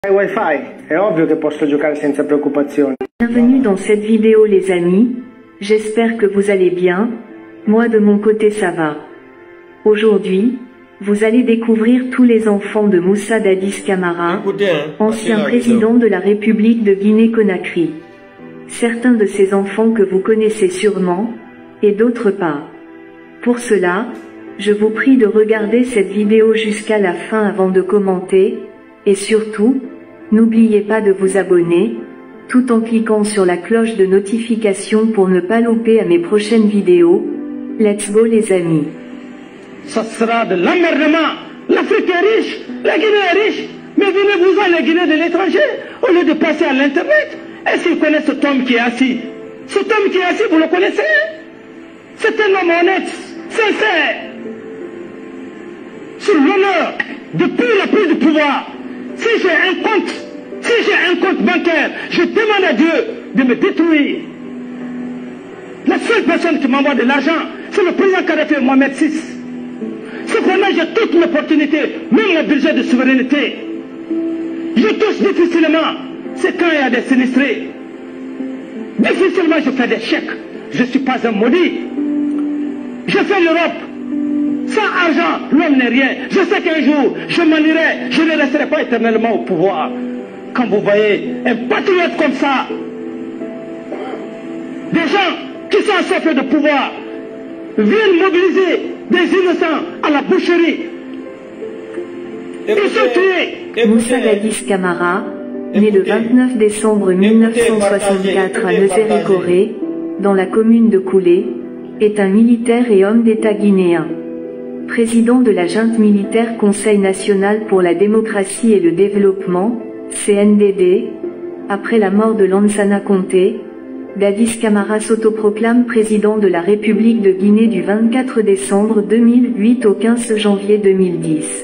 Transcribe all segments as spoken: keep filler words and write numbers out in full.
Wi-Fi, è ovvio che posso giocare senza preoccupazioni. Bienvenue dans cette vidéo les amis, j'espère que vous allez bien, moi de mon côté ça va. Aujourd'hui, vous allez découvrir tous les enfants de Moussa Dadis Camara, ancien président de la République de Guinée-Conakry. Certains de ces enfants que vous connaissez sûrement, et d'autres pas. Pour cela, je vous prie de regarder cette vidéo jusqu'à la fin avant de commenter, et surtout, n'oubliez pas de vous abonner, tout en cliquant sur la cloche de notification pour ne pas louper à mes prochaines vidéos. Let's go les amis. Ça sera de l'emmerdement. L'Afrique est riche, la Guinée est riche, mais venez-vous-en les Guinéens de l'étranger, au lieu de passer à l'internet. Est-ce qu'ils connaissent cet homme qui est assis? Cet homme qui est assis, vous le connaissez? C'est un homme honnête, sincère, sur l'honneur, depuis la prise du pouvoir. Si j'ai un compte, si j'ai un compte bancaire, je demande à Dieu de me détruire. La seule personne qui m'envoie de l'argent, c'est le président Kadhafi et Mohamed six. Cependant, j'ai toute l'opportunité, même le budget de souveraineté. Je touche difficilement, c'est quand il y a des sinistrés. Difficilement, je fais des chèques. Je ne suis pas un maudit. Je fais l'Europe. Sans argent, l'homme n'est rien. Je sais qu'un jour, je m'en irai. Je ne resterai pas éternellement au pouvoir. Quand vous voyez un patriote comme ça, des gens qui sont en soif de pouvoir, viennent mobiliser des innocents à la boucherie. Ils sont tués. Moussa Dadis Camara, né le vingt-neuf décembre mille neuf cent soixante-quatre à Nezérékoré, dans la commune de Koulé, est un militaire et homme d'État guinéen. Président de la junte militaire Conseil national pour la démocratie et le développement, C N D D, après la mort de Lansana Conté, Dadis Camara s'autoproclame président de la République de Guinée du vingt-quatre décembre deux mille huit au quinze janvier deux mille dix.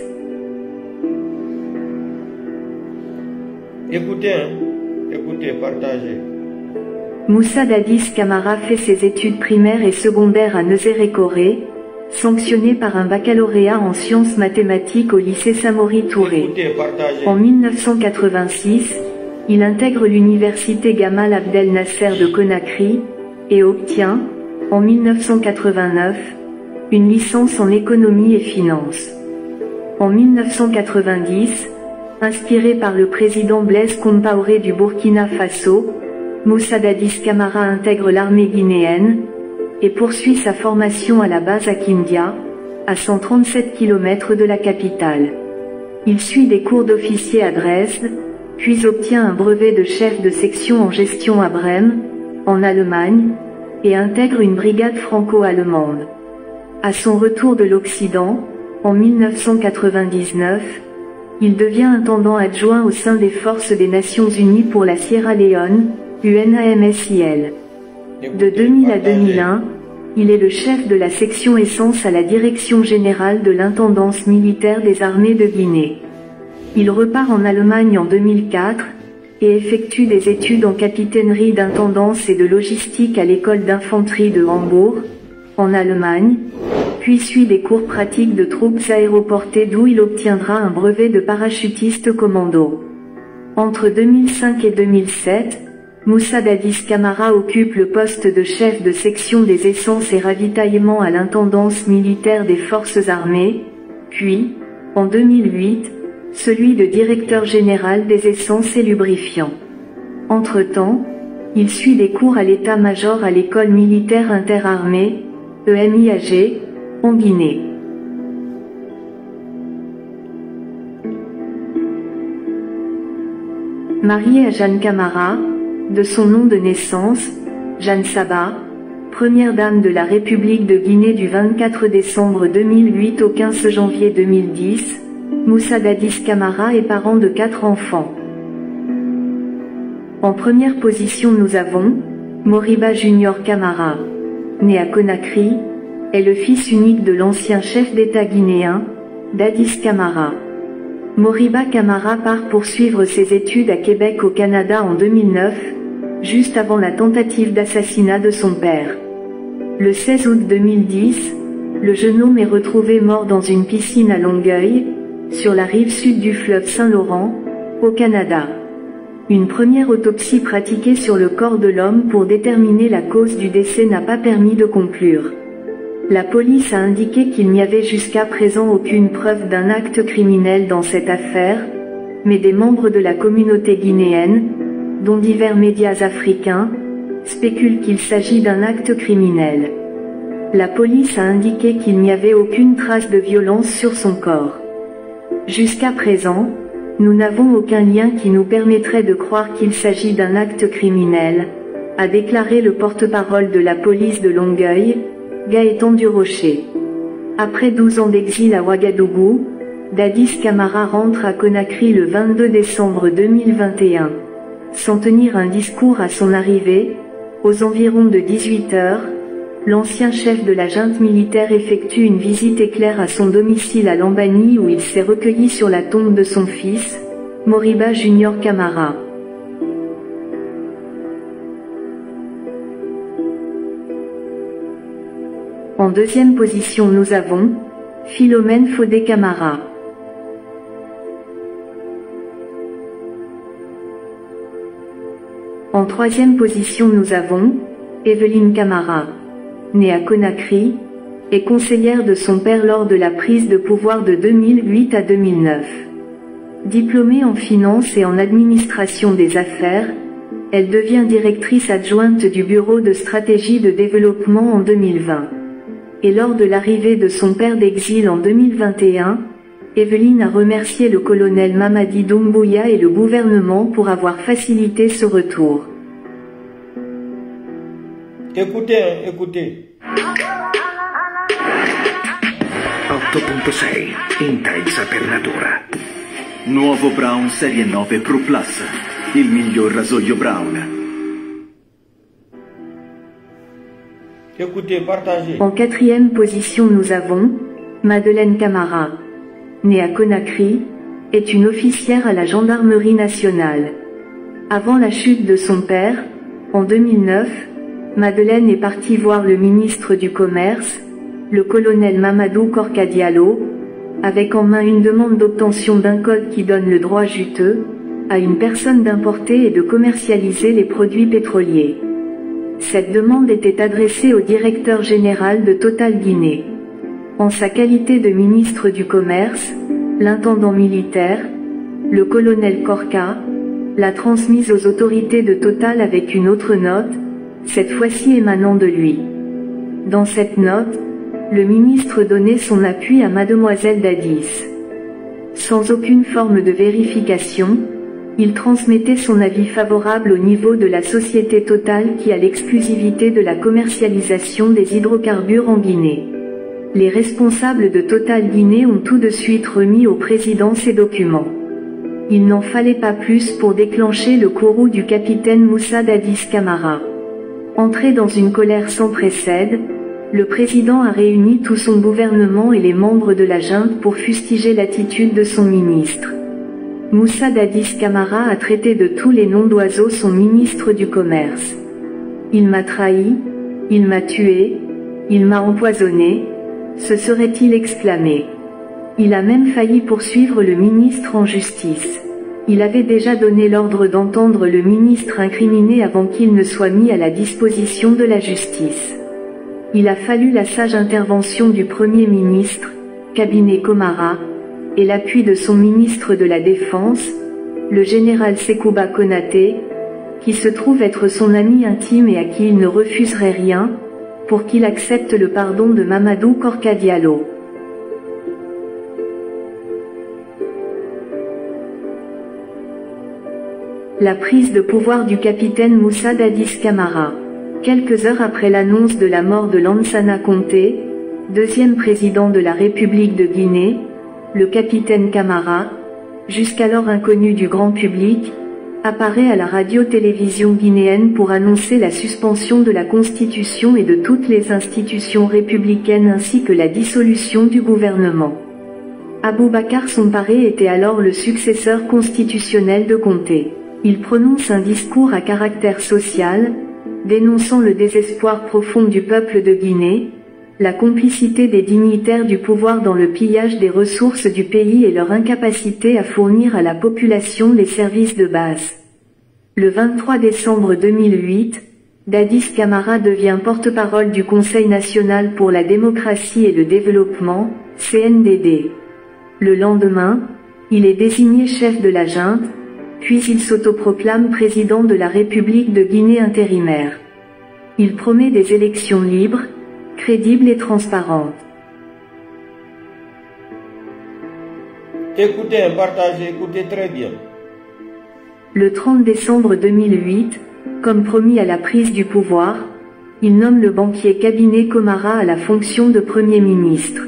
Écoutez, hein, écoutez, partagez. Moussa Dadis Camara fait ses études primaires et secondaires à Nezérékoré, sanctionné par un baccalauréat en sciences mathématiques au lycée Samori Touré. Écoutez, partagez. En mille neuf cent quatre-vingt-six, il intègre l'université Gamal Abdel Nasser de Conakry, et obtient, en mille neuf cent quatre-vingt-neuf, une licence en économie et finance. En mille neuf cent quatre-vingt-dix, inspiré par le président Blaise Compaoré du Burkina Faso, Moussa Dadis Camara intègre l'armée guinéenne, et poursuit sa formation à la base à Kindia, à cent trente-sept kilomètres de la capitale. Il suit des cours d'officier à Dresde, puis obtient un brevet de chef de section en gestion à Brême, en Allemagne, et intègre une brigade franco-allemande. À son retour de l'Occident, en mille neuf cent quatre-vingt-dix-neuf, il devient intendant adjoint au sein des forces des Nations Unies pour la Sierra Leone, U N A M S I L. De deux mille à deux mille un, il est le chef de la section essence à la Direction générale de l'intendance militaire des armées de Guinée. Il repart en Allemagne en deux mille quatre, et effectue des études en capitainerie d'intendance et de logistique à l'école d'infanterie de Hambourg, en Allemagne, puis suit des cours pratiques de troupes aéroportées d'où il obtiendra un brevet de parachutiste commando. Entre deux mille cinq et deux mille sept, Moussa Dadis Camara occupe le poste de chef de section des essences et ravitaillements à l'intendance militaire des forces armées, puis, en deux mille huit, celui de directeur général des essences et lubrifiants. Entre-temps, il suit des cours à l'état-major à l'école militaire interarmée, E M I A G, en Guinée. Marié à Jeanne Camara, de son nom de naissance, Jeanne Saba, première dame de la République de Guinée du vingt-quatre décembre deux mille huit au quinze janvier deux mille dix, Moussa Dadis Camara est parent de quatre enfants. En première position nous avons, Moriba Junior Camara, né à Conakry, est le fils unique de l'ancien chef d'État guinéen, Dadis Camara. Moriba Camara part poursuivre ses études à Québec au Canada en deux mille neuf, juste avant la tentative d'assassinat de son père. Le seize août deux mille dix, le jeune homme est retrouvé mort dans une piscine à Longueuil, sur la rive sud du fleuve Saint-Laurent, Au Canada, une première autopsie pratiquée sur le corps de l'homme pour déterminer la cause du décès n'a pas permis de conclure. La police a indiqué qu'il n'y avait jusqu'à présent aucune preuve d'un acte criminel dans cette affaire, mais des membres de la communauté guinéenne, dont divers médias africains, spéculent qu'il s'agit d'un acte criminel. La police a indiqué qu'il n'y avait aucune trace de violence sur son corps. Jusqu'à présent, nous n'avons aucun lien qui nous permettrait de croire qu'il s'agit d'un acte criminel, a déclaré le porte-parole de la police de Longueuil, Gaëtan Durocher. Après douze ans d'exil à Ouagadougou, Dadis Camara rentre à Conakry le vingt-deux décembre deux mille vingt et un. Sans tenir un discours à son arrivée, aux environs de dix-huit heures, l'ancien chef de la junte militaire effectue une visite éclair à son domicile à Lambani où il s'est recueilli sur la tombe de son fils, Moriba Junior Camara. En deuxième position nous avons Philomène Fodé Camara. En troisième position nous avons Evelyne Camara, née à Conakry, et conseillère de son père lors de la prise de pouvoir de deux mille huit à deux mille neuf. Diplômée en finance et en administration des affaires, elle devient directrice adjointe du Bureau de stratégie de développement en deux mille vingt. Et lors de l'arrivée de son père d'exil en deux mille vingt et un, Evelyne a remercié le colonel Mamadi Doumbouya et le gouvernement pour avoir facilité ce retour. Écoutez, écoutez. otto punto sei, intensa per natura. Nuovo Brown Serie nove Pro Plus, il miglior rasoio Brown. Écoutez, partagez. En quatrième position nous avons Madeleine Camara, née à Conakry, est une officière à la gendarmerie nationale. Avant la chute de son père, en deux mille neuf, Madeleine est partie voir le ministre du Commerce, le colonel Mamadou Korka Diallo, avec en main une demande d'obtention d'un code qui donne le droit juteux à une personne d'importer et de commercialiser les produits pétroliers. Cette demande était adressée au directeur général de Total Guinée. En sa qualité de ministre du Commerce, l'intendant militaire, le colonel Korka, l'a transmise aux autorités de Total avec une autre note, cette fois-ci émanant de lui. Dans cette note, le ministre donnait son appui à Mademoiselle Dadis. Sans aucune forme de vérification, il transmettait son avis favorable au niveau de la société Total qui a l'exclusivité de la commercialisation des hydrocarbures en Guinée. Les responsables de Total Guinée ont tout de suite remis au président ces documents. Il n'en fallait pas plus pour déclencher le courroux du capitaine Moussa Dadis Camara. Entré dans une colère sans précède, le président a réuni tout son gouvernement et les membres de la junte pour fustiger l'attitude de son ministre. Moussa Dadis Camara a traité de tous les noms d'oiseaux son ministre du Commerce. Il m'a trahi, il m'a tué, il m'a empoisonné, se serait-il exclamé. Il a même failli poursuivre le ministre en justice. Il avait déjà donné l'ordre d'entendre le ministre incriminé avant qu'il ne soit mis à la disposition de la justice. Il a fallu la sage intervention du Premier ministre, cabinet Komara, et l'appui de son ministre de la Défense, le général Sekouba Konaté, qui se trouve être son ami intime et à qui il ne refuserait rien, pour qu'il accepte le pardon de Mamadou Korka Diallo. La prise de pouvoir du capitaine Moussa Dadis Camara. Quelques heures après l'annonce de la mort de Lansana Conté, deuxième président de la République de Guinée, le capitaine Camara, jusqu'alors inconnu du grand public, apparaît à la radio-télévision guinéenne pour annoncer la suspension de la Constitution et de toutes les institutions républicaines ainsi que la dissolution du gouvernement. Aboubacar Somparé était alors le successeur constitutionnel de Conté. Il prononce un discours à caractère social, dénonçant le désespoir profond du peuple de Guinée, la complicité des dignitaires du pouvoir dans le pillage des ressources du pays et leur incapacité à fournir à la population les services de base. Le vingt-trois décembre deux mille huit, Dadis Camara devient porte-parole du Conseil national pour la démocratie et le développement, C N D D. Le lendemain, il est désigné chef de la junte, puis il s'autoproclame président de la République de Guinée intérimaire. Il promet des élections libres, crédibles et transparentes. Écoutez, partagez, écoutez très bien. Le trente décembre deux mille huit, comme promis à la prise du pouvoir, il nomme le banquier Cabinet Camara à la fonction de Premier ministre.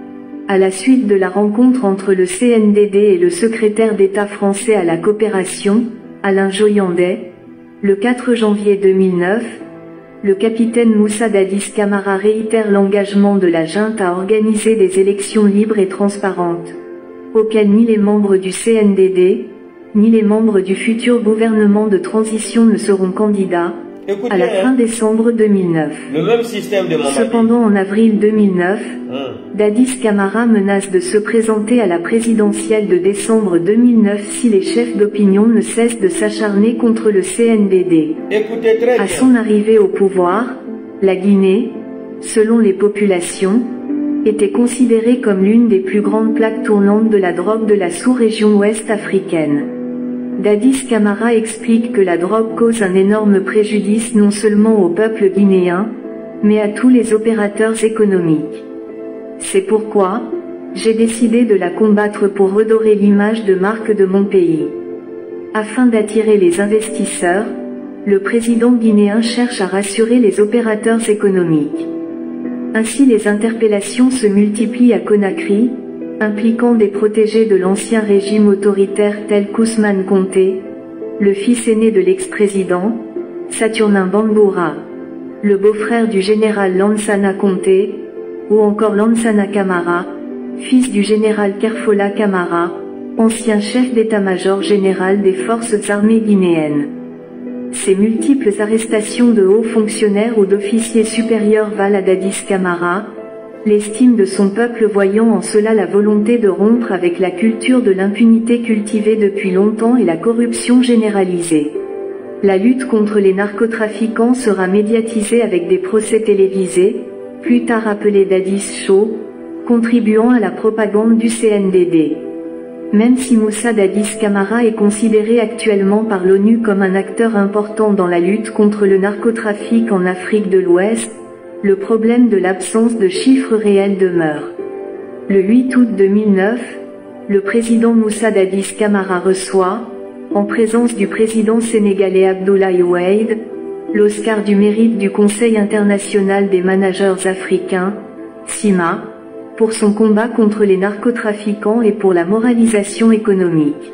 À la suite de la rencontre entre le C N D D et le secrétaire d'État français à la coopération, Alain Joyandet, le quatre janvier deux mille neuf, le capitaine Moussa Dadis Camara réitère l'engagement de la junte à organiser des élections libres et transparentes, auxquelles ni les membres du C N D D, ni les membres du futur gouvernement de transition ne seront candidats, Écoutez, à la fin hein, décembre deux mille neuf. Le même système de Mamadi. Cependant, en avril deux mille neuf, Hum. Dadis Camara menace de se présenter à la présidentielle de décembre deux mille neuf si les chefs d'opinion ne cessent de s'acharner contre le C N D D. Écoutez très bien. À son arrivée au pouvoir, la Guinée, selon les populations, était considérée comme l'une des plus grandes plaques tournantes de la drogue de la sous-région ouest africaine. Dadis Camara explique que la drogue cause un énorme préjudice non seulement au peuple guinéen, mais à tous les opérateurs économiques. C'est pourquoi, j'ai décidé de la combattre pour redorer l'image de marque de mon pays. Afin d'attirer les investisseurs, le président guinéen cherche à rassurer les opérateurs économiques. Ainsi les interpellations se multiplient à Conakry, impliquant des protégés de l'ancien régime autoritaire tels qu'Ousmane Conté, le fils aîné de l'ex-président, Saturnin Bamboura, le beau-frère du général Lansana Conté, ou encore Lansana Camara, fils du général Kerfola Camara, ancien chef d'état-major général des forces armées guinéennes. Ces multiples arrestations de hauts fonctionnaires ou d'officiers supérieurs valent à Dadis Camara l'estime de son peuple, voyant en cela la volonté de rompre avec la culture de l'impunité cultivée depuis longtemps et la corruption généralisée. La lutte contre les narcotrafiquants sera médiatisée avec des procès télévisés, plus tard appelés Dadis Show, contribuant à la propagande du C N D D. Même si Moussa Dadis Camara est considéré actuellement par l'ONU comme un acteur important dans la lutte contre le narcotrafic en Afrique de l'Ouest, le problème de l'absence de chiffres réels demeure. Le huit août deux mille neuf, le président Moussa Dadis Camara reçoit, en présence du président sénégalais Abdoulaye Wade, l'Oscar du mérite du Conseil international des managers africains, C I M A, pour son combat contre les narcotrafiquants et pour la moralisation économique.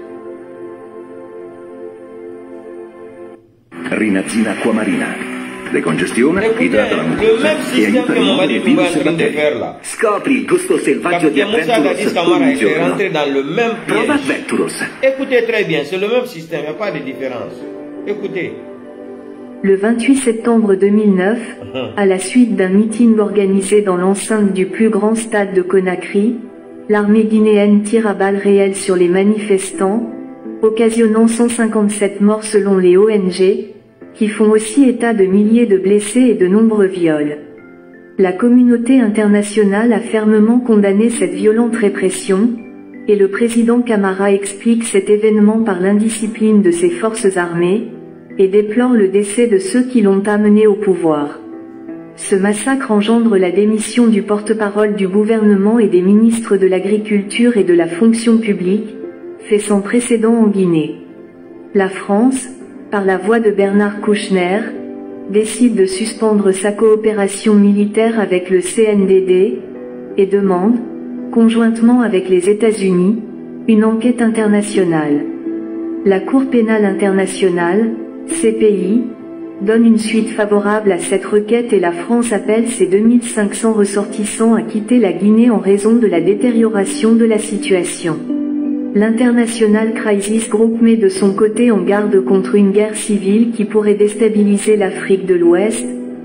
Rinazina Aquamarina. Decongestiona, Écoutez, idrata la le mucosa même e système aiuta que a Mamadi rimuovere Doumbouya virus est e en train de batteri. faire là. Scopri il gusto selvaggio di Capitaine Moussa Dadis Adventuros Camara ogni est giorno. rentré dans le même Prova piège. Adventuros. Écoutez très bien, c'est le même système, il n'y a pas de différence. Écoutez. Le vingt-huit septembre deux mille neuf, à la suite d'un meeting organisé dans l'enceinte du plus grand stade de Conakry, l'armée guinéenne tire à balles réelles sur les manifestants, occasionnant cent cinquante-sept morts selon les O N G, qui font aussi état de milliers de blessés et de nombreux viols. La communauté internationale a fermement condamné cette violente répression, et le président Camara explique cet événement par l'indiscipline de ses forces armées, et déplore le décès de ceux qui l'ont amené au pouvoir. Ce massacre engendre la démission du porte-parole du gouvernement et des ministres de l'Agriculture et de la Fonction publique, fait sans précédent en Guinée. La France, par la voix de Bernard Kouchner, décide de suspendre sa coopération militaire avec le C N D D, et demande, conjointement avec les États-Unis, une enquête internationale. La Cour pénale internationale, C P I, donne une suite favorable à cette requête et la France appelle ses deux mille cinq cents ressortissants à quitter la Guinée en raison de la détérioration de la situation. L'International Crisis Group met de son côté en garde contre une guerre civile qui pourrait déstabiliser l'Afrique de l'Ouest,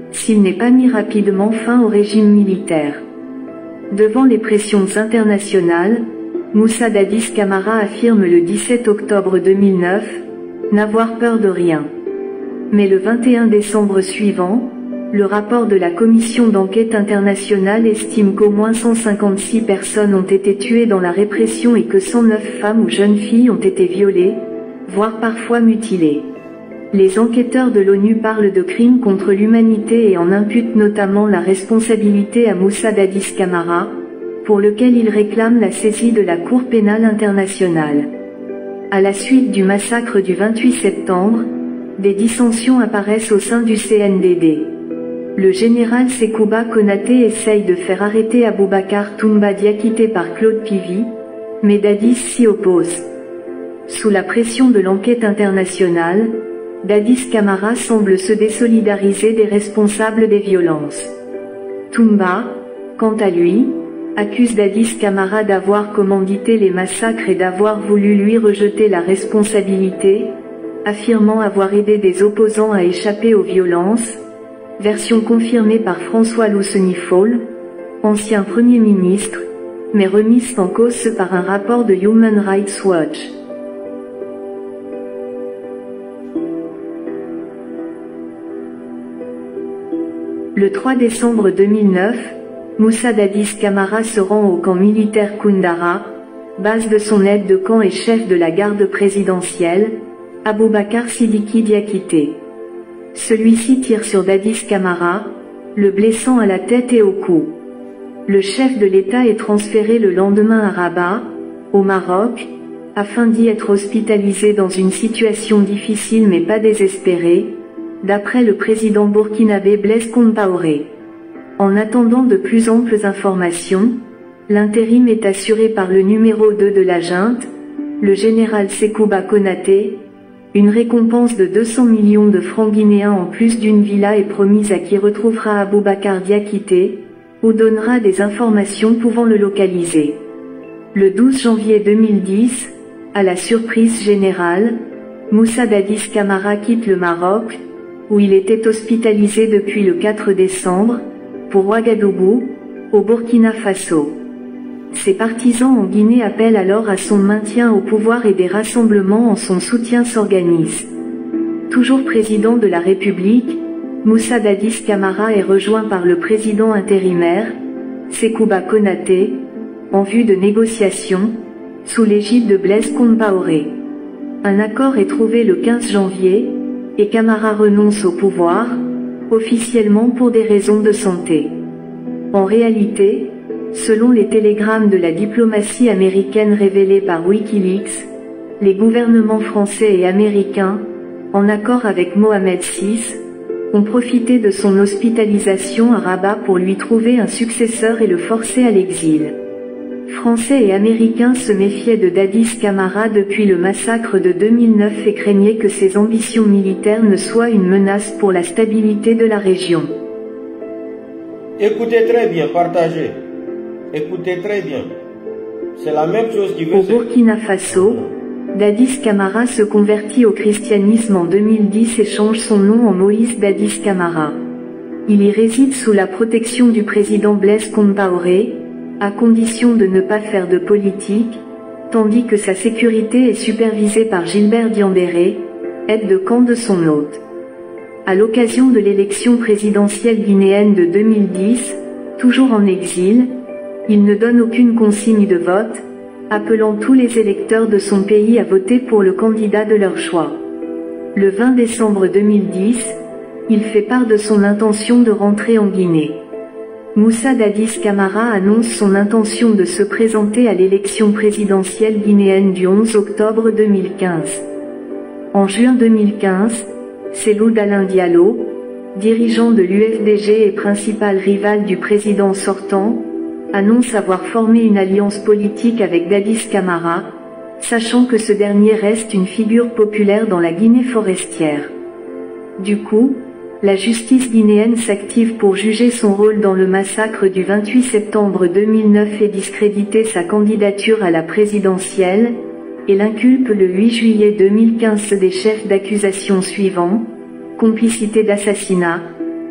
s'il n'est pas mis rapidement fin au régime militaire. Devant les pressions internationales, Moussa Dadis Camara affirme le dix-sept octobre deux mille neuf, n'avoir peur de rien. Mais le vingt et un décembre suivant, le rapport de la commission d'enquête internationale estime qu'au moins cent cinquante-six personnes ont été tuées dans la répression et que cent neuf femmes ou jeunes filles ont été violées, voire parfois mutilées. Les enquêteurs de l'ONU parlent de crimes contre l'humanité et en imputent notamment la responsabilité à Moussa Dadis Camara, pour lequel ils réclament la saisie de la Cour pénale internationale. À la suite du massacre du vingt-huit septembre, des dissensions apparaissent au sein du C N D D. Le général Sekouba Konaté essaye de faire arrêter Aboubacar Toumba Diakité par Claude Pivy, mais Dadis s'y oppose. Sous la pression de l'enquête internationale, Dadis Camara semble se désolidariser des responsables des violences. Toumba, quant à lui, accuse Dadis Camara d'avoir commandité les massacres et d'avoir voulu lui rejeter la responsabilité, affirmant avoir aidé des opposants à échapper aux violences, version confirmée par François Lousseni-Fall, ancien Premier ministre, mais remise en cause par un rapport de Human Rights Watch. Le trois décembre deux mille neuf, Moussa Dadis Camara se rend au camp militaire Koundara, base de son aide de camp et chef de la garde présidentielle, Aboubacar Sidiki Diakité. Celui-ci tire sur Dadis Camara, le blessant à la tête et au cou. Le chef de l'État est transféré le lendemain à Rabat, au Maroc, afin d'y être hospitalisé dans une situation difficile mais pas désespérée, d'après le président burkinabé Blaise Compaoré. En attendant de plus amples informations, l'intérim est assuré par le numéro deux de la junte, le général Sekouba Konaté. Une récompense de deux cents millions de francs guinéens en plus d'une villa est promise à qui retrouvera Aboubacar Diakité, ou donnera des informations pouvant le localiser. Le douze janvier deux mille dix, à la surprise générale, Moussa Dadis Camara quitte le Maroc, où il était hospitalisé depuis le quatre décembre, pour Ouagadougou, au Burkina Faso. Ses partisans en Guinée appellent alors à son maintien au pouvoir et des rassemblements en son soutien s'organisent. Toujours président de la République, Moussa Dadis Camara est rejoint par le président intérimaire, Sekouba Konaté, en vue de négociations, sous l'égide de Blaise Compaoré. Un accord est trouvé le quinze janvier, et Camara renonce au pouvoir, officiellement pour des raisons de santé. En réalité, selon les télégrammes de la diplomatie américaine révélés par Wikileaks, les gouvernements français et américains, en accord avec Mohamed six, ont profité de son hospitalisation à Rabat pour lui trouver un successeur et le forcer à l'exil. Français et Américains se méfiaient de Dadis Camara depuis le massacre de deux mille neuf et craignaient que ses ambitions militaires ne soient une menace pour la stabilité de la région. Écoutez très bien, partagez. Écoutez très bien. C'est la même chose qui veut... Au Burkina Faso, Dadis Camara se convertit au christianisme en deux mille dix et change son nom en Moïse Dadis Camara. Il y réside sous la protection du président Blaise Compaoré, à condition de ne pas faire de politique, tandis que sa sécurité est supervisée par Gilbert Diambéré, aide de camp de son hôte. À l'occasion de l'élection présidentielle guinéenne de deux mille dix, toujours en exil, il ne donne aucune consigne de vote, appelant tous les électeurs de son pays à voter pour le candidat de leur choix. Le vingt décembre deux mille dix, il fait part de son intention de rentrer en Guinée. Moussa Dadis Camara annonce son intention de se présenter à l'élection présidentielle guinéenne du onze octobre deux mille quinze. En juin deux mille quinze, Cellou Dalein Diallo, dirigeant de l'U F D G et principal rival du président sortant, annonce avoir formé une alliance politique avec Dadis Camara, sachant que ce dernier reste une figure populaire dans la Guinée forestière. Du coup, la justice guinéenne s'active pour juger son rôle dans le massacre du vingt-huit septembre deux mille neuf et discréditer sa candidature à la présidentielle, et l'inculpe le huit juillet deux mille quinze des chefs d'accusation suivants: complicité d'assassinat,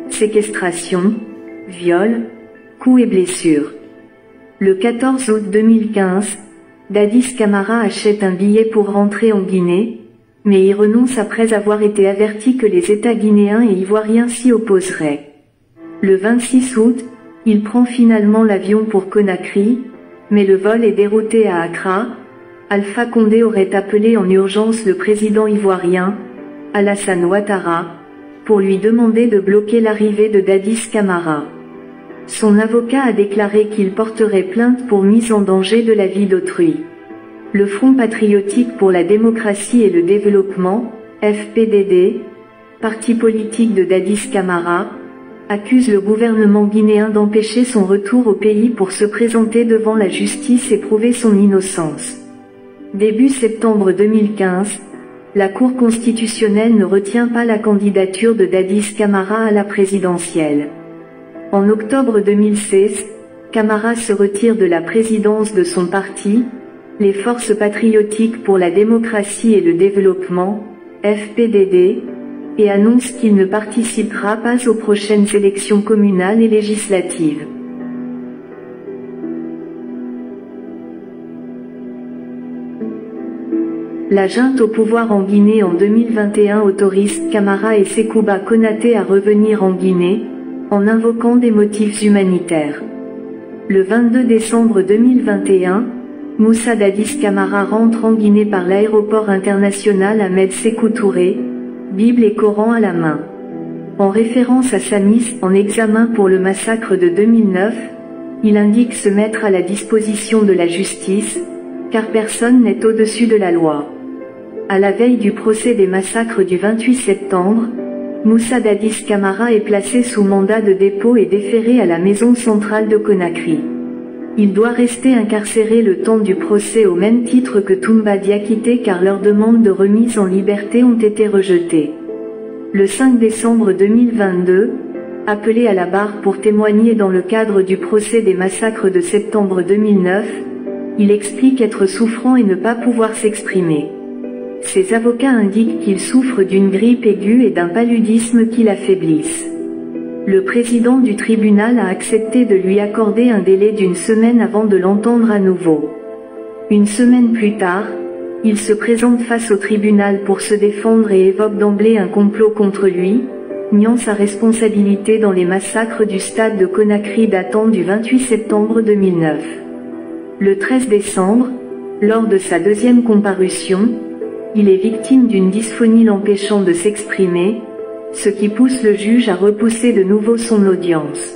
séquestration, viol, coups et blessures. Le quatorze août deux mille quinze, Dadis Camara achète un billet pour rentrer en Guinée, mais y renonce après avoir été averti que les États guinéens et ivoiriens s'y opposeraient. Le vingt-six août, il prend finalement l'avion pour Conakry, mais le vol est dérouté à Accra. Alpha Condé aurait appelé en urgence le président ivoirien, Alassane Ouattara, pour lui demander de bloquer l'arrivée de Dadis Camara. Son avocat a déclaré qu'il porterait plainte pour mise en danger de la vie d'autrui. Le Front patriotique pour la démocratie et le développement, F P D D, parti politique de Dadis Camara, accuse le gouvernement guinéen d'empêcher son retour au pays pour se présenter devant la justice et prouver son innocence. Début septembre deux mille quinze, la Cour constitutionnelle ne retient pas la candidature de Dadis Camara à la présidentielle. En octobre deux mille seize, Camara se retire de la présidence de son parti, les Forces patriotiques pour la démocratie et le développement, F P D D, et annonce qu'il ne participera pas aux prochaines élections communales et législatives. La junte au pouvoir en Guinée en deux mille vingt et un autorise Camara et Sekouba Konaté à revenir en Guinée, en invoquant des motifs humanitaires. Le vingt-deux décembre deux mille vingt et un, Moussa Dadis Camara rentre en Guinée par l'aéroport international Ahmed Sékou Touré, Bible et Coran à la main. En référence à sa mise en examen pour le massacre de deux mille neuf, il indique se mettre à la disposition de la justice, car personne n'est au-dessus de la loi. À la veille du procès des massacres du vingt-huit septembre, Moussa Dadis Camara est placé sous mandat de dépôt et déféré à la maison centrale de Conakry. Il doit rester incarcéré le temps du procès au même titre que Toumba Diakité car leurs demandes de remise en liberté ont été rejetées. Le cinq décembre deux mille vingt-deux, appelé à la barre pour témoigner dans le cadre du procès des massacres de septembre deux mille neuf, il explique être souffrant et ne pas pouvoir s'exprimer. Ses avocats indiquent qu'il souffre d'une grippe aiguë et d'un paludisme qui l'affaiblissent. Le président du tribunal a accepté de lui accorder un délai d'une semaine avant de l'entendre à nouveau. Une semaine plus tard, il se présente face au tribunal pour se défendre et évoque d'emblée un complot contre lui, niant sa responsabilité dans les massacres du stade de Conakry datant du vingt-huit septembre deux mille neuf. Le treize décembre, lors de sa deuxième comparution, il est victime d'une dysphonie l'empêchant de s'exprimer, ce qui pousse le juge à repousser de nouveau son audience.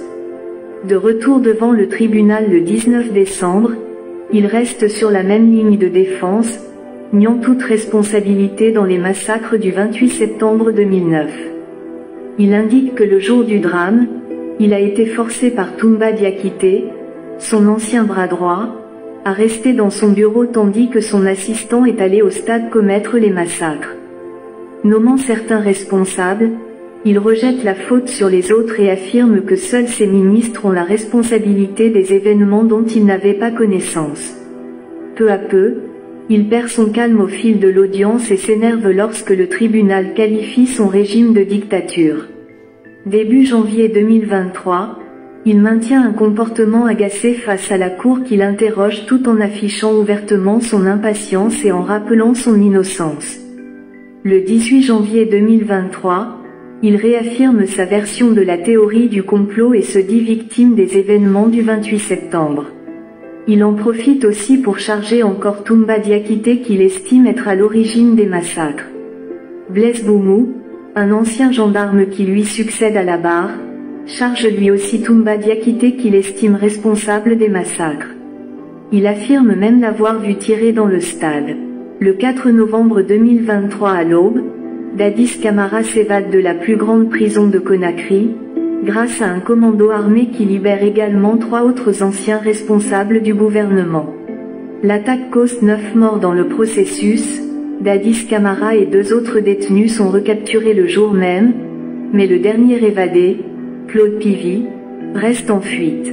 De retour devant le tribunal le dix-neuf décembre, il reste sur la même ligne de défense, niant toute responsabilité dans les massacres du vingt-huit septembre deux mille neuf. Il indique que le jour du drame, il a été forcé par Toumba Diakité, son ancien bras droit, à rester dans son bureau tandis que son assistant est allé au stade commettre les massacres. Nommant certains responsables, il rejette la faute sur les autres et affirme que seuls ses ministres ont la responsabilité des événements dont il n'avait pas connaissance. Peu à peu, il perd son calme au fil de l'audience et s'énerve lorsque le tribunal qualifie son régime de dictature. Début janvier deux mille vingt-trois, il maintient un comportement agacé face à la cour qui l'interroge tout en affichant ouvertement son impatience et en rappelant son innocence. Le dix-huit janvier deux mille vingt-trois, il réaffirme sa version de la théorie du complot et se dit victime des événements du vingt-huit septembre. Il en profite aussi pour charger encore Toumba Diakité qu'il estime être à l'origine des massacres. Blaise Boumou, un ancien gendarme qui lui succède à la barre, charge lui aussi Toumba Diakité qu'il estime responsable des massacres. Il affirme même l'avoir vu tirer dans le stade. Le quatre novembre deux mille vingt-trois à l'aube, Dadis Camara s'évade de la plus grande prison de Conakry, grâce à un commando armé qui libère également trois autres anciens responsables du gouvernement. L'attaque cause neuf morts dans le processus, Dadis Camara et deux autres détenus sont recapturés le jour même, mais le dernier évadé, Claude Pivy, reste en fuite.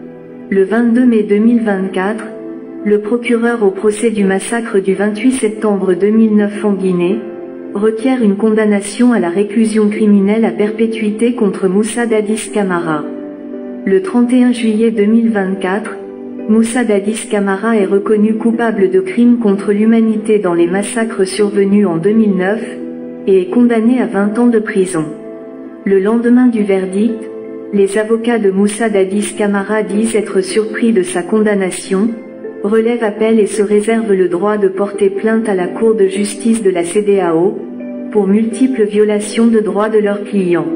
Le vingt-deux mai deux mille vingt-quatre, le procureur au procès du massacre du vingt-huit septembre deux mille neuf en Guinée, requiert une condamnation à la réclusion criminelle à perpétuité contre Moussa Dadis Camara. Le trente et un juillet deux mille vingt-quatre, Moussa Dadis Camara est reconnu coupable de crimes contre l'humanité dans les massacres survenus en deux mille neuf, et est condamné à vingt ans de prison. Le lendemain du verdict, les avocats de Moussa Dadis Camara disent être surpris de sa condamnation, relèvent appel et se réservent le droit de porter plainte à la Cour de justice de la CEDEAO, pour multiples violations de droits de leurs clients.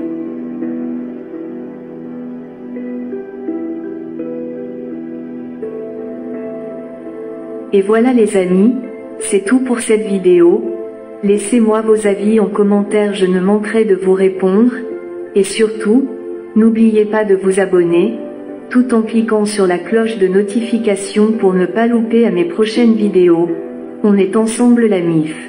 Et voilà les amis, c'est tout pour cette vidéo. Laissez-moi vos avis en commentaire, je ne manquerai de vous répondre, et surtout, n'oubliez pas de vous abonner, tout en cliquant sur la cloche de notification pour ne pas louper à mes prochaines vidéos. On est ensemble la M I F.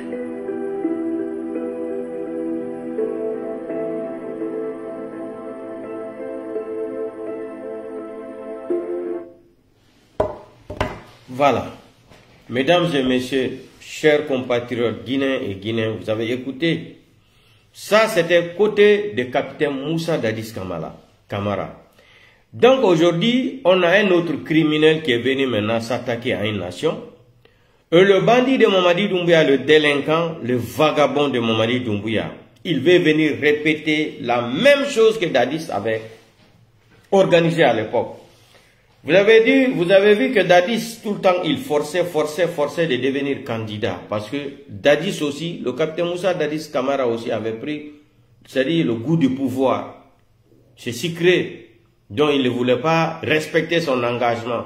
Voilà. Mesdames et messieurs, chers compatriotes guinéens et guinéens, vous avez écouté. Ça, c'était côté de capitaine Moussa Dadis Camara. Donc aujourd'hui, on a un autre criminel qui est venu maintenant s'attaquer à une nation. Et le bandit de Mamadi Doumbouya, le délinquant, le vagabond de Mamadi Doumbouya, il veut venir répéter la même chose que Dadis avait organisé à l'époque. Vous avez dit, vous avez vu que Dadis, tout le temps, il forçait, forçait, forçait de devenir candidat. Parce que Dadis aussi, le capitaine Moussa Dadis Camara aussi avait pris, c'est-à-dire le goût du pouvoir. C'est secret, dont il ne voulait pas respecter son engagement.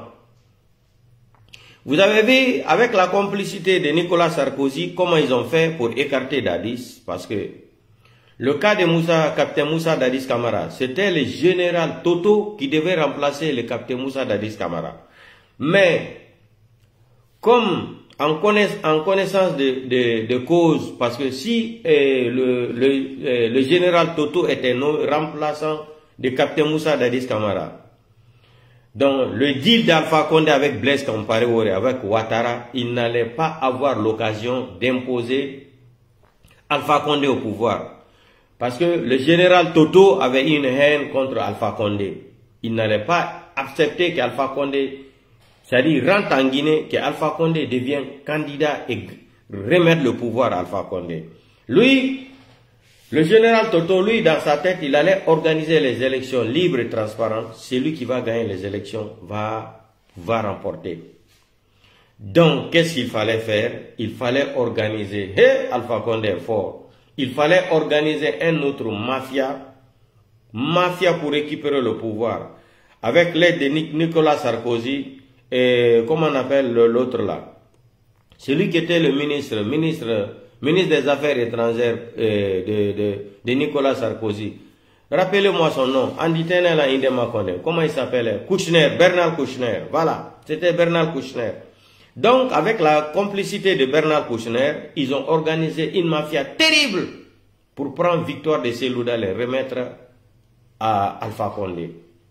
Vous avez vu, avec la complicité de Nicolas Sarkozy, comment ils ont fait pour écarter Dadis. Parce que le cas de Moussa, capitaine Moussa Dadis Camara, c'était le général Toto qui devait remplacer le capitaine Moussa Dadis Camara. Mais, comme en, connaiss en connaissance de, de, de cause, parce que si eh, le, le, eh, le général Toto était non remplaçant de capitaine Moussa Dadis Camara, donc le deal d'Alpha Condé avec Blaise Compaoré, avec Ouattara, il n'allait pas avoir l'occasion d'imposer Alpha Condé au pouvoir. Parce que le général Toto avait une haine contre Alpha Condé. Il n'allait pas accepter qu'Alpha Condé, c'est-à-dire rentre en Guinée, qu'Alpha Condé devienne candidat et remettre le pouvoir à Alpha Condé. Lui, le général Toto, lui, dans sa tête, il allait organiser les élections libres et transparentes. Celui qui va gagner les élections va, va remporter. Donc, qu'est-ce qu'il fallait faire? Il fallait organiser. Hé, hey, Alpha Condé est fort. Il fallait organiser un autre mafia, mafia pour récupérer le pouvoir, avec l'aide de Nicolas Sarkozy et comment on appelle l'autre là, celui qui était le ministre, ministre, ministre des Affaires étrangères euh, de, de, de Nicolas Sarkozy. Rappelez-moi son nom, Anditenela Indema Kone. Comment il s'appelait? Kouchner, Bernard Kouchner. Voilà, c'était Bernard Kouchner. Donc, avec la complicité de Bernard Kouchner, ils ont organisé une mafia terrible pour prendre victoire de Selouda et remettre à Alpha Condé.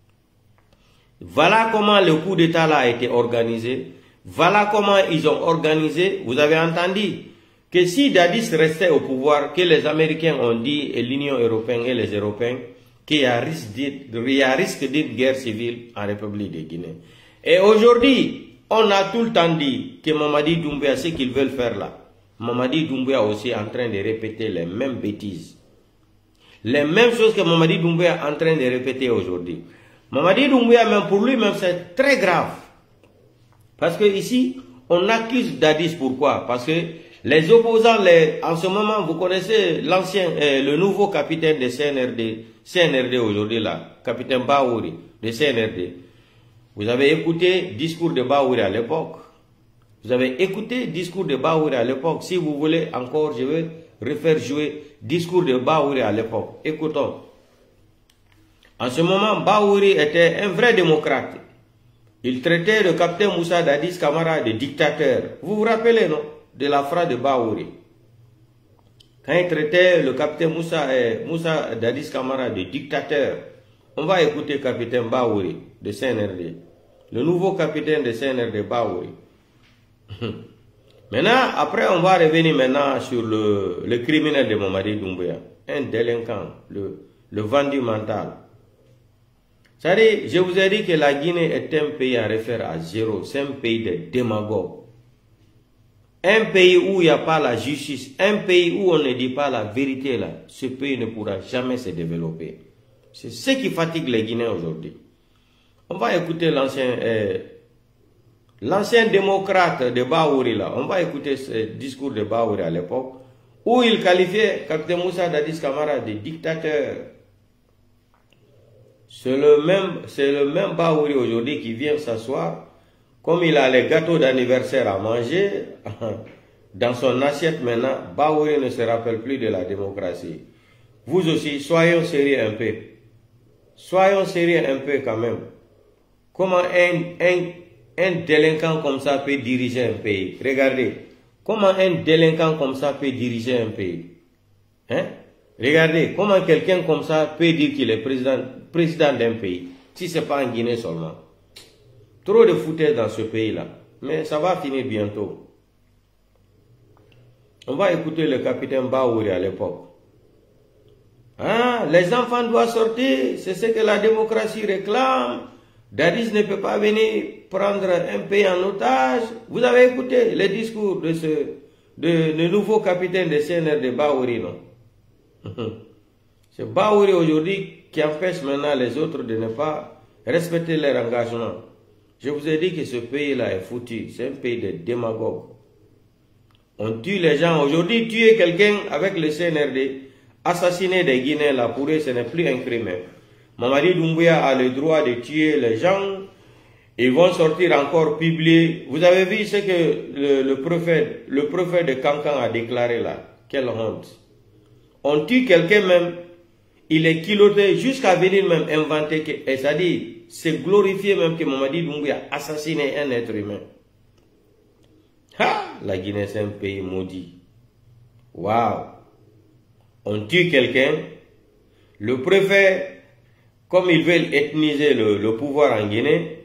Voilà comment le coup d'État là a été organisé. Voilà comment ils ont organisé. Vous avez entendu que si Dadis restait au pouvoir, que les Américains ont dit, et l'Union européenne et les Européens, qu'il y a risque d'une guerre civile en République de Guinée. Et aujourd'hui, on a tout le temps dit que Mamadi Doumbouya, ce qu'ils veulent faire là, Mamadi Doumbouya aussi est en train de répéter les mêmes bêtises. Les mêmes choses que Mamadi Doumbouya est en train de répéter aujourd'hui. Mamadi Doumbouya, même pour lui-même, c'est très grave. Parce que ici, on accuse Dadis. Pourquoi? Parce que les opposants, les, en ce moment, vous connaissez l'ancien, euh, le nouveau capitaine de C N R D, C N R D aujourd'hui là, capitaine Baouri de C N R D. Vous avez écouté le discours de Baouri à l'époque. Vous avez écouté le discours de Baouri à l'époque. Si vous voulez encore, je vais refaire jouer le discours de Baouri à l'époque. Écoutons. En ce moment, Baouri était un vrai démocrate. Il traitait le capitaine Moussa Dadis Camara de dictateur. Vous vous rappelez, non, de la phrase de Baouri? Quand il traitait le capitaine Moussa, eh, Moussa Dadis Camara de dictateur. On va écouter le capitaine Baouri de C N R D. Le nouveau capitaine de C N R D, Baouri. Maintenant, après, on va revenir maintenant sur le, le criminel de Mamadi Doumbouya, un délinquant, le, le vendu mental. C'est-à-dire, je vous ai dit que la Guinée est un pays à refaire à zéro, c'est un pays de démagogues. Un pays où il n'y a pas la justice, un pays où on ne dit pas la vérité, là, ce pays ne pourra jamais se développer. C'est ce qui fatigue les Guinéens aujourd'hui. On va écouter l'ancien euh, l'ancien démocrate de Baouri, là. On va écouter ce discours de Baouri à l'époque, où il qualifiait Capitaine Moussa Dadis Camara de dictateur. C'est le même, c'est le même Baouri aujourd'hui qui vient s'asseoir. Comme il a les gâteaux d'anniversaire à manger, dans son assiette maintenant, Baouri ne se rappelle plus de la démocratie. Vous aussi, soyons sérieux un peu. Soyons sérieux un peu quand même. Comment un, un, un délinquant comme ça peut diriger un pays? Regardez. Comment un délinquant comme ça peut diriger un pays? Hein? Regardez. Comment quelqu'un comme ça peut dire qu'il est président, président d'un pays? Si ce n'est pas en Guinée seulement. Trop de foutaise dans ce pays-là. Mais ça va finir bientôt. On va écouter le capitaine Baouri à l'époque. Ah, les enfants doivent sortir. C'est ce que la démocratie réclame. Dadis ne peut pas venir prendre un pays en otage. Vous avez écouté les discours de ce de, de nouveau capitaine de C N R de Baouri, non? C'est Baouri aujourd'hui qui empêche maintenant les autres de ne pas respecter leur engagement. Je vous ai dit que ce pays-là est foutu. C'est un pays de démagogues. On tue les gens. Aujourd'hui, tuer quelqu'un avec le C N R D, assassiner des Guinéens, là, pour eux, ce n'est plus un crime. Mamadi Doumbouya a le droit de tuer les gens. Ils vont sortir encore publier. Vous avez vu ce que le, le, préfet, le préfet de Cancan a déclaré là. Quelle honte. On tue quelqu'un même. Il est culotté jusqu'à venir même inventer que, c'est-à-dire, c'est glorifié même que Mamadi Doumbouya a assassiné un être humain. Ha! La Guinée, c'est un pays maudit. Waouh! On tue quelqu'un. Le préfet, comme ils veulent ethniser le, le pouvoir en Guinée,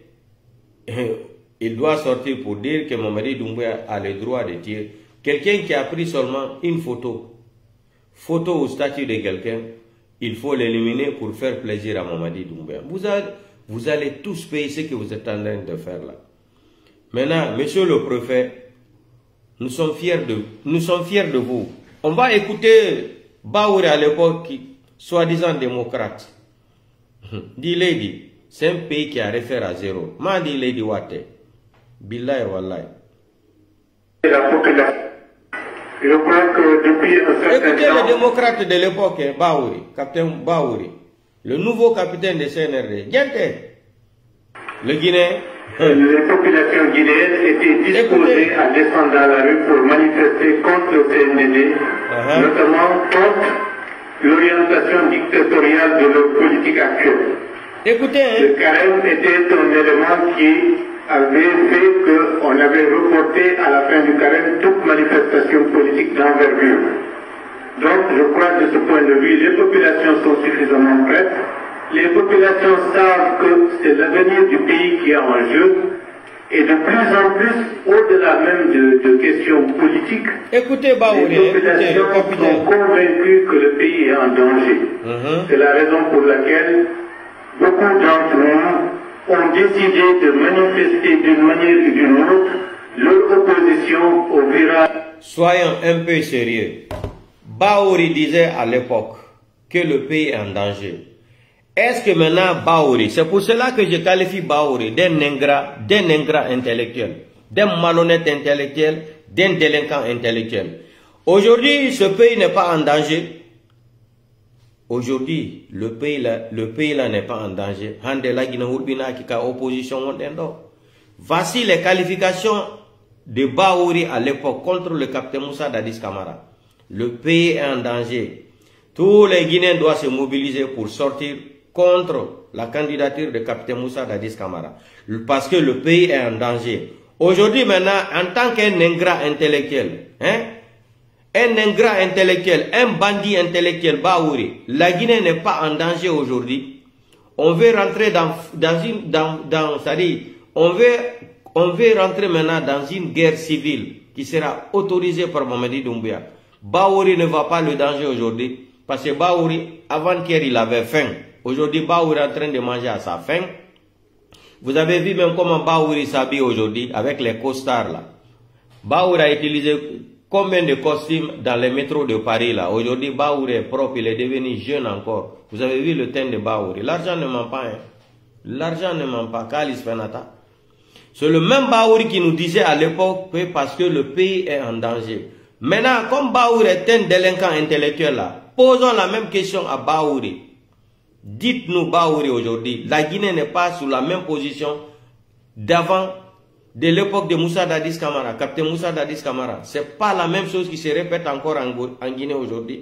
il doit sortir pour dire que Mamadi Doumbouya a le droit de tuer quelqu'un qui a pris seulement une photo. Photo au statut de quelqu'un. Il faut l'éliminer pour faire plaisir à Mamadi Doumbouya. Vous allez, vous allez tous payer ce que vous êtes en train de faire là. Maintenant, monsieur le préfet, nous sommes fiers de, nous sommes fiers de vous. On va écouter Baouri à l'époque, soi-disant démocrate. Dit Lady, c'est un pays qui a référé à zéro. Ma dit Lady Wate. Billahi wallahi. La population. Je crois que depuis un certain Écoutez temps... le démocrate de l'époque, Baouri, capitaine Baouri, le nouveau capitaine de C N R D, Gente, le Guinéen. Les populations guinéennes étaient disposées Écoutez. à descendre dans la rue pour manifester contre le C N D D, uh-huh. notamment contre l'orientation dictatoriale de leur politique actuelle. Écoutez, hein. Le carême était un élément qui avait fait qu'on avait reporté à la fin du carême toute manifestation politique d'envergure. Donc, je crois que de ce point de vue, les populations sont suffisamment prêtes. Les populations savent que c'est l'avenir du pays qui est en jeu. Et de plus en plus, au-delà même de, de questions politiques, écoutez, Baouri, les populations écoutez, sont convaincues que le pays est en danger. Uh-huh. C'est la raison pour laquelle beaucoup d'entre nous ont décidé de manifester d'une manière ou d'une autre leur opposition au virage. Soyons un peu sérieux. Baouri disait à l'époque que le pays est en danger. Est-ce que maintenant Baouri, c'est pour cela que je qualifie Baouri d'un ingrat, d'un ingrat intellectuel, d'un malhonnête intellectuel, d'un délinquant intellectuel. Aujourd'hui, ce pays n'est pas en danger. Aujourd'hui, le pays là, le pays là n'est pas en danger. Voici les qualifications de Baouri à l'époque contre le capitaine Moussa Dadis Camara. Le pays est en danger. Tous les Guinéens doivent se mobiliser pour sortir contre la candidature de capitaine Moussa Dadis Camara. Parce que le pays est en danger. Aujourd'hui maintenant, en tant qu'un ingrat intellectuel, hein, un ingrat intellectuel, un bandit intellectuel, Baouri, la Guinée n'est pas en danger aujourd'hui. On veut rentrer dans, dans une, dans, dans, c'est-à-dire, on veut, on veut rentrer maintenant dans une guerre civile qui sera autorisé par Mamadi Doumbouya. Bahouri ne voit pas le danger aujourd'hui parce que Bahouri, avant-hier, il avait faim. Aujourd'hui, Bahouri est en train de manger à sa faim. Vous avez vu même comment Bahouri s'habille aujourd'hui avec les costards là. Bahouri a utilisé combien de costumes dans les métros de Paris là. Aujourd'hui, Bahouri est propre, il est devenu jeune encore. Vous avez vu le teint de Bahouri. L'argent ne ment pas. Hein. L'argent ne ment pas. Kalis Fenata. C'est le même Bahouri qui nous disait à l'époque que parce que le pays est en danger. Maintenant, comme Bahouri est un délinquant intellectuel là, posons la même question à Bahouri. Dites-nous Bahouri aujourd'hui, la Guinée n'est pas sous la même position d'avant, de l'époque de Moussa Dadis Camara, capitaine Moussa Dadis Camara. Ce n'est pas la même chose qui se répète encore en, en Guinée aujourd'hui.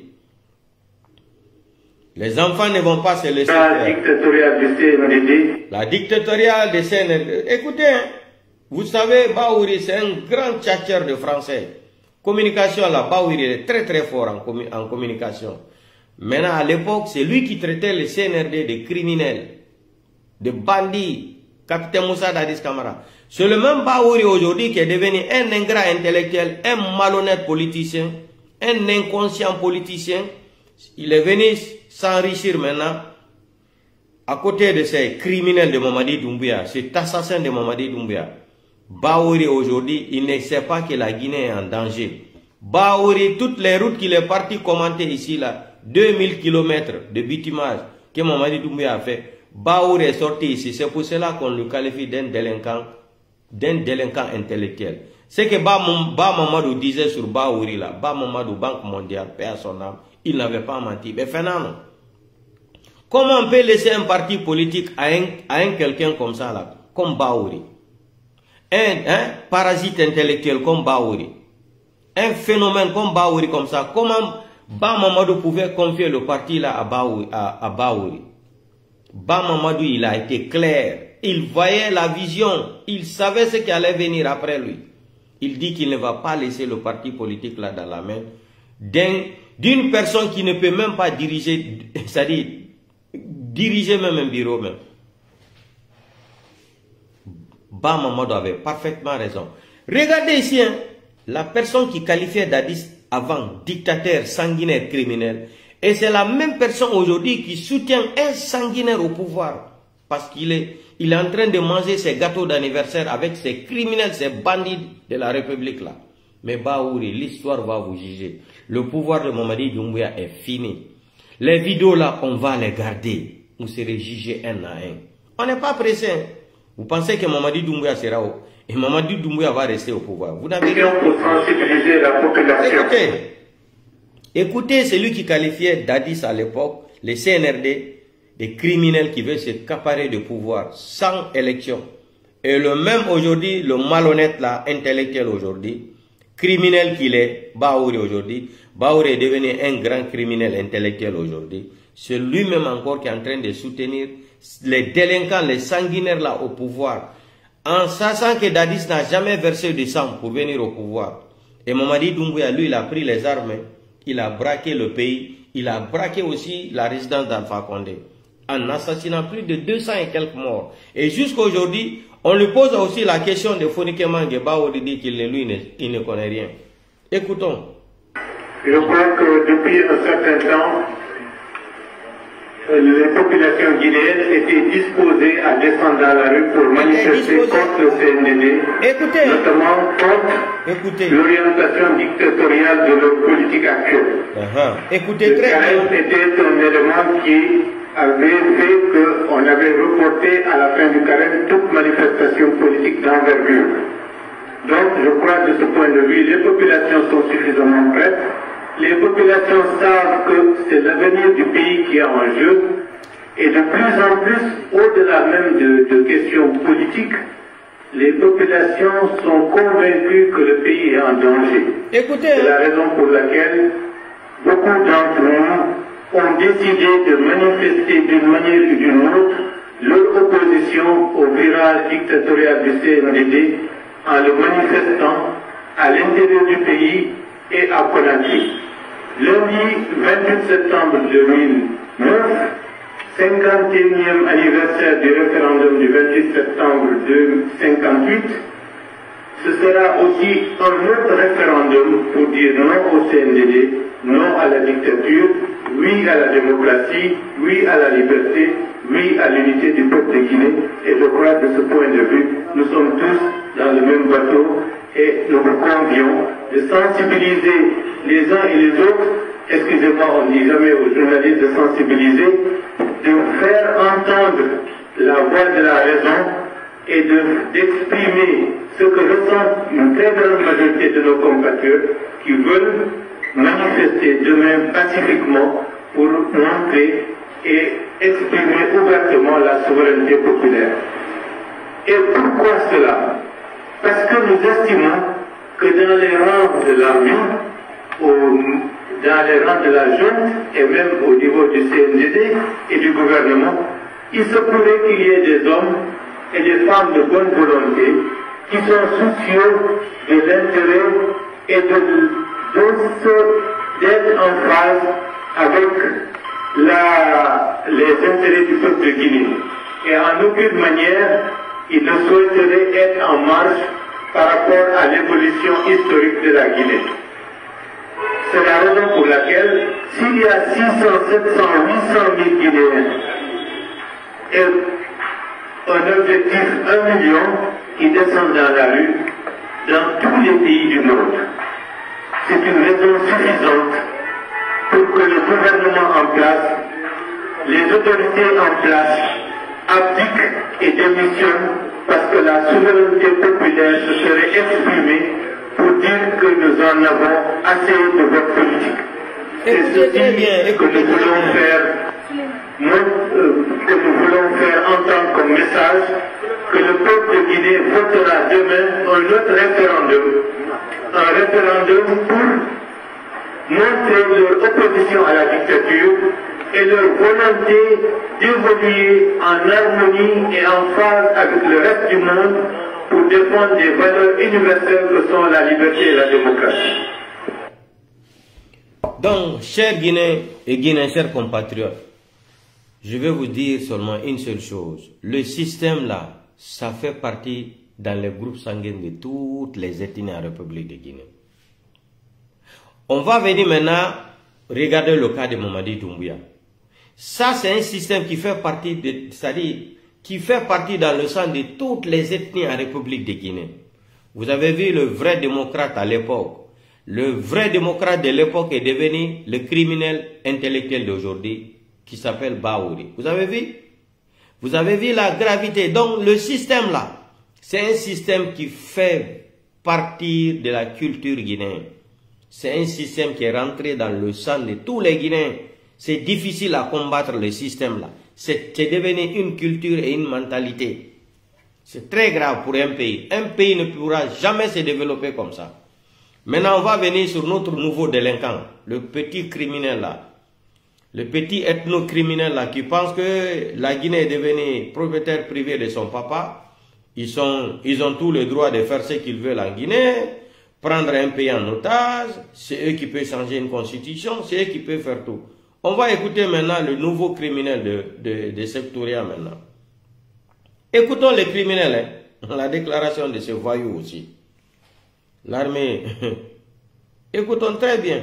Les enfants ne vont pas se laisser La dictatoriale de C N D D. La dictatoriale de C N D D. Écoutez, hein, vous savez, Bahouri, c'est un grand tchatcheur de français. Communication là, Bahouri est très très fort en, commu en communication. Maintenant, à l'époque, c'est lui qui traitait le C N R D de criminels, de bandits, capitaine Moussa Dadis Camara. C'est le même Bahouri aujourd'hui qui est devenu un ingrat intellectuel, un malhonnête politicien, un inconscient politicien. Il est venu s'enrichir maintenant à côté de ces criminels de Mamadi Doumbouya, cet assassin de Mamadi Doumbouya. Bahouri aujourd'hui, il ne sait pas que la Guinée est en danger. Bahouri, toutes les routes qu'il est parti commenter ici, là, deux mille kilomètres de bitumage que Mamadi Doumbouya a fait, Bahouri est sorti ici. C'est pour cela qu'on le qualifie d'un délinquant, d'un délinquant intellectuel. C'est que Ba, Ba Mamadou disait sur Bahouri, là, Ba Mamadou, Banque mondiale, paix à son âme, il n'avait pas menti. Mais finalement, comment on peut laisser un parti politique à un, à un quelqu'un comme ça, là, comme Bahouri? Un, un parasite intellectuel comme Bahouri, un phénomène comme Bahouri comme ça, comment Ba Mamadou pouvait confier le parti là à Bahouri, à, à Bahouri? Ba Mamadou, il a été clair, il voyait la vision, il savait ce qui allait venir après lui. Il dit qu'il ne va pas laisser le parti politique là dans la main d'une personne qui ne peut même pas diriger, c'est-à-dire diriger même un bureau même. Ba Mamadou avait parfaitement raison. Regardez ici, hein, la personne qui qualifiait Dadis avant dictateur, sanguinaire, criminel, et c'est la même personne aujourd'hui qui soutient un sanguinaire au pouvoir, parce qu'il est, il est en train de manger ses gâteaux d'anniversaire avec ces criminels, ces bandits de la République là. Mais Bahouri, l'histoire va vous juger. Le pouvoir de Mamadi Doumbouya est fini. Les vidéos là, on va les garder. Vous serez jugés un à un. On n'est pas pressé. Vous pensez que Mamadi Doumbouya sera au... Et Mamadi Doumbouya va rester au pouvoir. Vous n'avez rien pour sensibiliser la population. Écoutez, écoutez celui qui qualifiait Dadis à l'époque, les C N R D, des criminels qui veulent se caparer de pouvoir sans élection. Et le même aujourd'hui, le malhonnête là, intellectuel aujourd'hui, criminel qu'il est, Bahouri aujourd'hui, Bahouri est devenu un grand criminel intellectuel aujourd'hui. C'est lui-même encore qui est en train de soutenir les délinquants, les sanguinaires là au pouvoir, en sachant que Dadis n'a jamais versé de sang pour venir au pouvoir. Et Mamadi Doumbouya, lui, il a pris les armes, il a braqué le pays, il a braqué aussi la résidence d'Alpha Condé, en assassinant plus de deux cents et quelques morts. Et jusqu'à aujourd'hui, on lui pose aussi la question de Fonike Mange. Bahouri dit qu'il ne, lui, ne, il ne connaît rien. Écoutons. Je crois que depuis un certain temps, les populations guinéennes étaient disposées à descendre dans la rue pour manifester contre le C N D D, écoutez, notamment contre l'orientation dictatoriale de leur politique actuelle. Uh-huh. Écoutez, le très carême était un élément qui avait fait qu'on avait reporté à la fin du carême toute manifestation politique d'envergure. Donc, je crois que de ce point de vue, les populations sont suffisamment prêtes. Les populations savent que c'est l'avenir du pays qui est en jeu. Et de plus en plus, au-delà même de, de questions politiques, les populations sont convaincues que le pays est en danger. Écoutez, c'est la raison pour laquelle beaucoup d'entre nous ont décidé de manifester d'une manière ou d'une autre leur opposition au virage dictatorial du C N D D en le manifestant à l'intérieur du pays et à Conakry. Lundi vingt-huit septembre deux mille neuf, cinquante et unième anniversaire du référendum du vingt-huit septembre cinquante-huit, ce sera aussi un autre référendum pour dire non au C N D D, non à la dictature, oui à la démocratie, oui à la liberté, oui à l'unité du peuple de Guinée. Et je crois que de ce point de vue, nous sommes tous dans le même bateau et nous vous convions de sensibiliser les uns et les autres. Excusez-moi, on ne dit jamais aux journalistes de sensibiliser, de faire entendre la voix de la raison et d'exprimer ce que ressent une très grande majorité de nos compatriotes qui veulent manifester demain pacifiquement pour montrer et exprimer ouvertement la souveraineté populaire. Et pourquoi cela? Parce que nous estimons que dans les rangs de l'armée, dans les rangs de la junte et même au niveau du C N D D et du gouvernement, il se pourrait qu'il y ait des hommes et des femmes de bonne volonté qui sont soucieux de l'intérêt et d'être en phase avec la, les intérêts du peuple de Guinée. Et en aucune manière, ils ne souhaiteraient être en marge par rapport à l'évolution historique de la Guinée. C'est la raison pour laquelle, s'il y a six cents, sept cents, huit cent mille Guinéens et un objectif un million qui descendent dans la rue, dans tous les pays du monde, c'est une raison suffisante pour que le gouvernement en place, les autorités en place, abdiquent et démissionnent parce que la souveraineté populaire se serait exprimée pour dire que nous en avons assez de votre politique. C'est ceci que nous voulons faire, nous, euh, que nous voulons faire entendre comme message, que le peuple de Guinée votera demain un autre référendum, un référendum pour montrer leur opposition à la dictature et leur volonté d'évoluer en harmonie et en phase avec le reste du monde pour défendre des valeurs universelles que sont la liberté et la démocratie. Donc, chers Guinéens et Guinéens, chers compatriotes, je vais vous dire seulement une seule chose. Le système là, ça fait partie dans les groupes sanguins de toutes les ethnies en République de Guinée. On va venir maintenant regarder le cas de Mamadi Doumbouya. Ça, c'est un système qui fait partie de, c'est-à-dire, qui fait partie dans le sang de toutes les ethnies en République de Guinée. Vous avez vu le vrai démocrate à l'époque. Le vrai démocrate de l'époque est devenu le criminel intellectuel d'aujourd'hui qui s'appelle Baouri. Vous avez vu? Vous avez vu la gravité. Donc le système là, c'est un système qui fait partie de la culture guinéenne. C'est un système qui est rentré dans le sang de tous les Guinéens. C'est difficile à combattre le système là. C'est devenu une culture et une mentalité. C'est très grave pour un pays. Un pays ne pourra jamais se développer comme ça. Maintenant, on va venir sur notre nouveau délinquant, le petit criminel là. Le petit ethno-criminel là qui pense que la Guinée est devenue propriétaire privé de son papa. Ils, sont, ils ont tout le droit de faire ce qu'ils veulent en Guinée, prendre un pays en otage. C'est eux qui peuvent changer une constitution, c'est eux qui peuvent faire tout. On va écouter maintenant le nouveau criminel de, de, de Septouria maintenant. Écoutons les criminels, hein, la déclaration de ce voyou aussi. L'armée, écoutons très bien.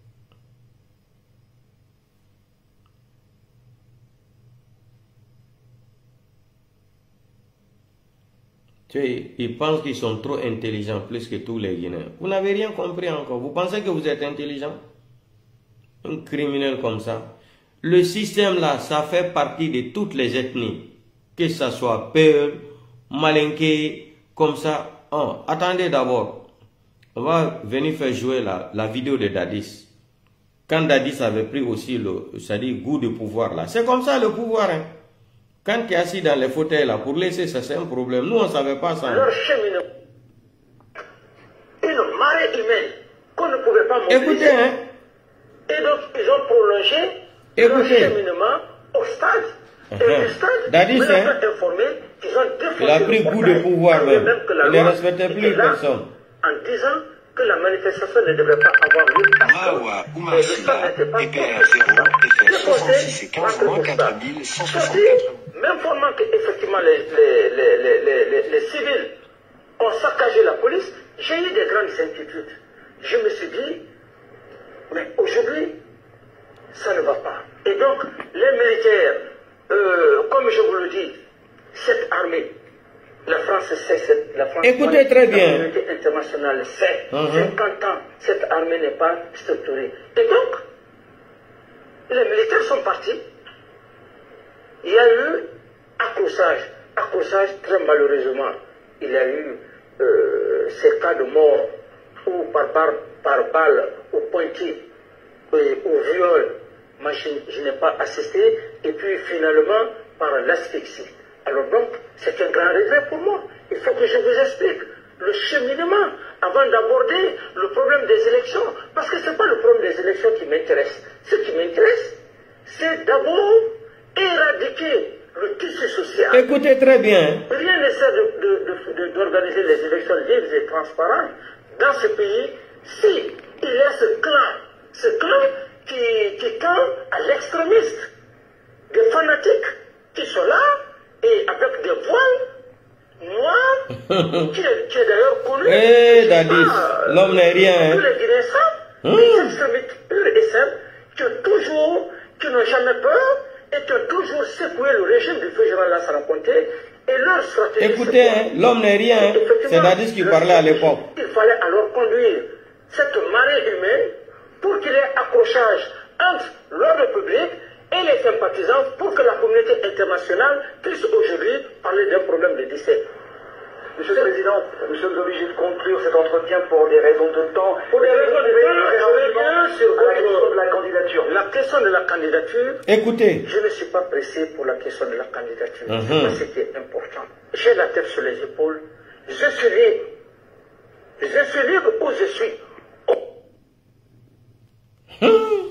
Tu sais, ils pensent qu'ils sont trop intelligents, plus que tous les Guinéens. Vous n'avez rien compris encore. Vous pensez que vous êtes intelligent? Un criminel comme ça. Le système là, ça fait partie de toutes les ethnies. Que ce soit Peul, Malinké, comme ça. Oh, attendez d'abord. On va venir faire jouer la, la vidéo de Dadis. Quand Dadis avait pris aussi le, c'est-à-dire goût de pouvoir là. C'est comme ça le pouvoir. Hein. Quand tu es assis dans les fauteuils là, pour laisser ça, c'est un problème. Nous, on ne savait pas ça. Leur cheminement. Une marée humaine qu'on ne pouvait pas mobiliser. Écoutez, hein. Et donc, ils ont prolongé Écoutez. leur cheminement au stade. Uh Et -huh. du stade, Dadis, ils ont hein. informé qu'ils ont défoncé. Il a pris goût de pouvoir même. même que la Il ne loi respectait plus était là, personne. En disant que la manifestation ne devrait pas avoir lieu. Mawa Oumarsila, E P R zéro, F R soixante-six et quinze moins quatre mille cent soixante-quatre. Même formant qu'effectivement les, les, les, les, les, les civils ont saccagé la police, j'ai eu des grandes inquiétudes. Je me suis dit, mais aujourd'hui, ça ne va pas. Et donc, les militaires, euh, comme je vous le dis, cette armée, la France sait, la France écoutez très bien. La communauté internationale sait, uh-huh. cinquante ans, cette armée n'est pas structurée. Et donc, les militaires sont partis. Il y a eu accrochage, accrochage très malheureusement. Il y a eu euh, ces cas de mort ou par, par, par balle, au pointy, au viol. Moi, je, je n'ai pas assisté. Et puis finalement, par l'asphyxie. Alors donc, c'est un grand regret pour moi. Il faut que je vous explique le cheminement avant d'aborder le problème des élections. Parce que ce n'est pas le problème des élections qui m'intéresse. Ce qui m'intéresse, c'est d'abord éradiquer le tissu social. Écoutez très bien. Rien ne sert d'organiser de, de, de, les élections libres et transparentes dans ce pays si il y a ce clan, ce clan qui, qui tend à l'extrémiste, des fanatiques qui sont là et avec des voiles noirs, qui est, qui est d'ailleurs connu. Eh, Dadis, l'homme n'est rien. Tous les Guinéens savent, des extrémistes purs et simples qui ont toujours, qui n'ont jamais peur et qui ont toujours secoué le régime du feu général Lassana Conté et leur stratégie. Écoutez, hein, l'homme n'est rien. C'est Dadis qui parlait à l'époque. Il fallait alors conduire cette marée humaine pour qu'il y ait accrochage entre l'ordre public et les sympathisants pour que la communauté internationale puisse aujourd'hui parler d'un problème de décès. Monsieur le Président, nous sommes obligés de conclure cet entretien pour des raisons de temps. Pour des raisons de temps, je reviens sur la question de la candidature. La question de la candidature. Écoutez. Je ne suis pas pressé pour la question de la candidature. Uh-huh. C'est ce qui est important. J'ai la tête sur les épaules. Je suis libre. Je suis libre où je suis. Hum.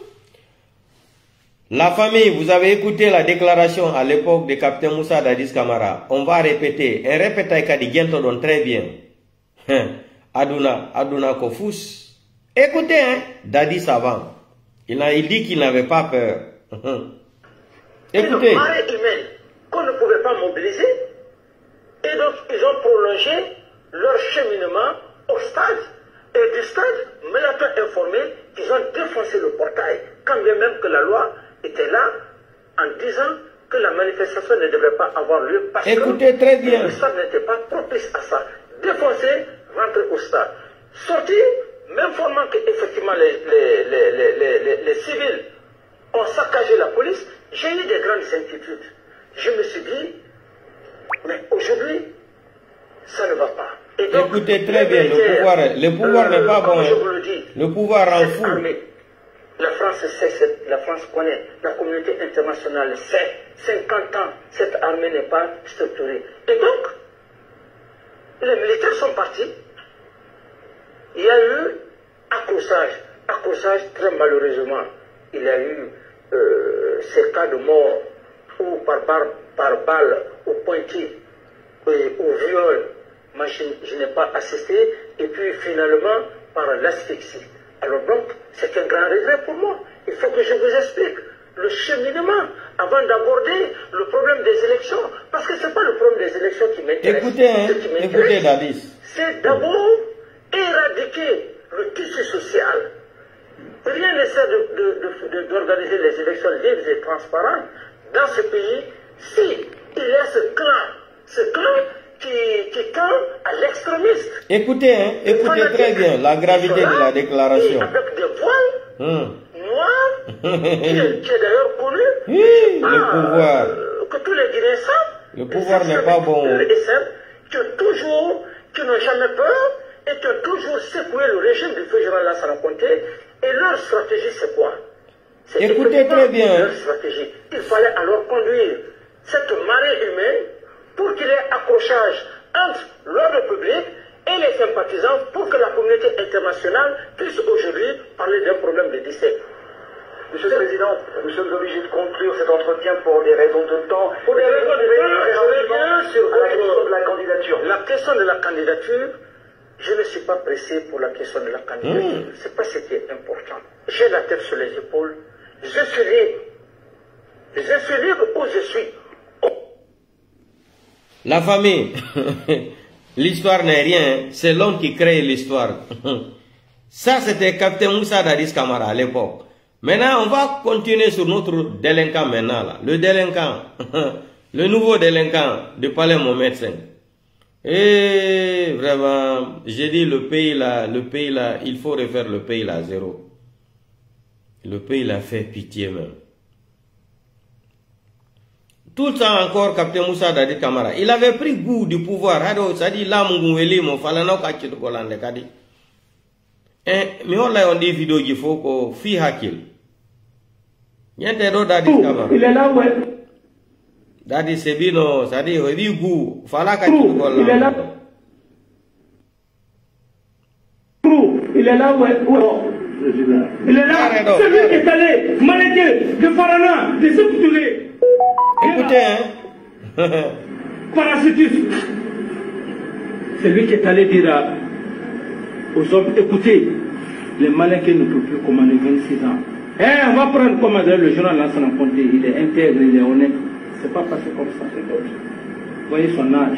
La famille, vous avez écouté la déclaration à l'époque de capitaine Moussa Dadis Camara. On va répéter. Un répétage qu'a dit Gento donne très bien. Aduna, Aduna Kofous. Écoutez, hein, Dadis avant. Il, a, il dit qu'il n'avait pas peur. Écoutez. Une marée humaine qu'on ne pouvait pas mobiliser. Et donc, ils ont prolongé leur cheminement au stade. Et du stade, me l'a informé qu'ils ont défoncé le portail. Quand bien même que la loi était là en disant que la manifestation ne devrait pas avoir lieu parce Écoutez, que très bien. le stade n'était pas propice à ça. Défoncer, rentrer au stade. Sortir, m'informant qu'effectivement les, les, les, les, les, les, les civils ont saccagé la police, j'ai eu des grandes inquiétudes. Je me suis dit, mais aujourd'hui, ça ne va pas. Et donc, écoutez très bien, le pouvoir, le pouvoir euh, n'est pas bon. Je vous le dis, le pouvoir rend fou. La France sait, la France connaît, la communauté internationale sait, cinquante ans, cette armée n'est pas structurée. Et donc, les militaires sont partis. Il y a eu accrochage, accrochage très malheureusement. Il y a eu euh, ces cas de mort, ou par, par, par balle, au pointy, au viol. Moi, je, je n'ai pas assisté. Et puis finalement, par l'asphyxie. Alors donc, c'est un grand regret pour moi. Il faut que je vous explique le cheminement avant d'aborder le problème des élections. Parce que ce n'est pas le problème des élections qui m'intéresse. Écoutez, hein, écoutez, Dadis. C'est d'abord éradiquer le tissu social. Rien ne sert d'organiser de, de, de, les élections libres et transparentes dans ce pays si il y a ce clan, ce clan qui, qui tend à l'extrémiste. Écoutez, hein, écoutez très bien la gravité de la déclaration. Avec des voiles hum. noirs, qui est, qui est d'ailleurs connu. Oui, ah, le pouvoir. Euh, que tous les Guinéens savent. Le pouvoir n'est pas bon. Et simples, qui ont toujours, qui n'ont jamais peur et qui ont toujours secoué le régime du feu général Lassana Conté. Et leur stratégie, c'est quoi? Écoutez très bien. Leur stratégie. Il fallait alors conduire cette marée humaine pour qu'il y ait accrochage entre l'ordre public et les sympathisants pour que la communauté internationale puisse aujourd'hui parler d'un problème de décès. Monsieur le Président, nous sommes obligés de conclure cet entretien pour des raisons de temps. Pour des raisons de temps, je reviens sur la question de la candidature. La question de la candidature, je ne suis pas pressé pour la question de la candidature. Mmh. Ce n'est pas ce qui est important. J'ai la tête sur les épaules. Je suis libre. Je suis libre où je suis. La famille, L'histoire n'est rien, c'est l'homme qui crée l'histoire. Ça, c'était capitaine Moussa Dadis Camara à l'époque. Maintenant, on va continuer sur notre délinquant maintenant, là. Le délinquant, le nouveau délinquant de Palais Mohamed cinq. Et vraiment, j'ai dit le pays là, le pays là, il faut refaire le pays là à zéro. Le pays l'a fait pitié même. Tout le temps encore, capitaine Moussa Dadis Camara, il avait pris goût du pouvoir. C'est-à-dire, là, mon gouvernement, il fallait non qu'il y ait mais on l'a dit vidéo il faut que fi hakil. Il est là ouais. Dadi sebino, c'est-à-dire il dit goût, fallait qu'il y ait il est là. Il est là ouais. Il est là. C'est lui qui est allé manager de Farana, de Septoulé. Écoutez, hein. Parasitisme. C'est lui qui est allé dire aux hommes, écoutez, les Malinqués ne peuvent plus commander vingt-six ans. Eh, on va prendre commander le journal Lansana Conté, il est intègre, il est honnête. C'est pas passé comme ça, c'est d'autres. Vous voyez son âge.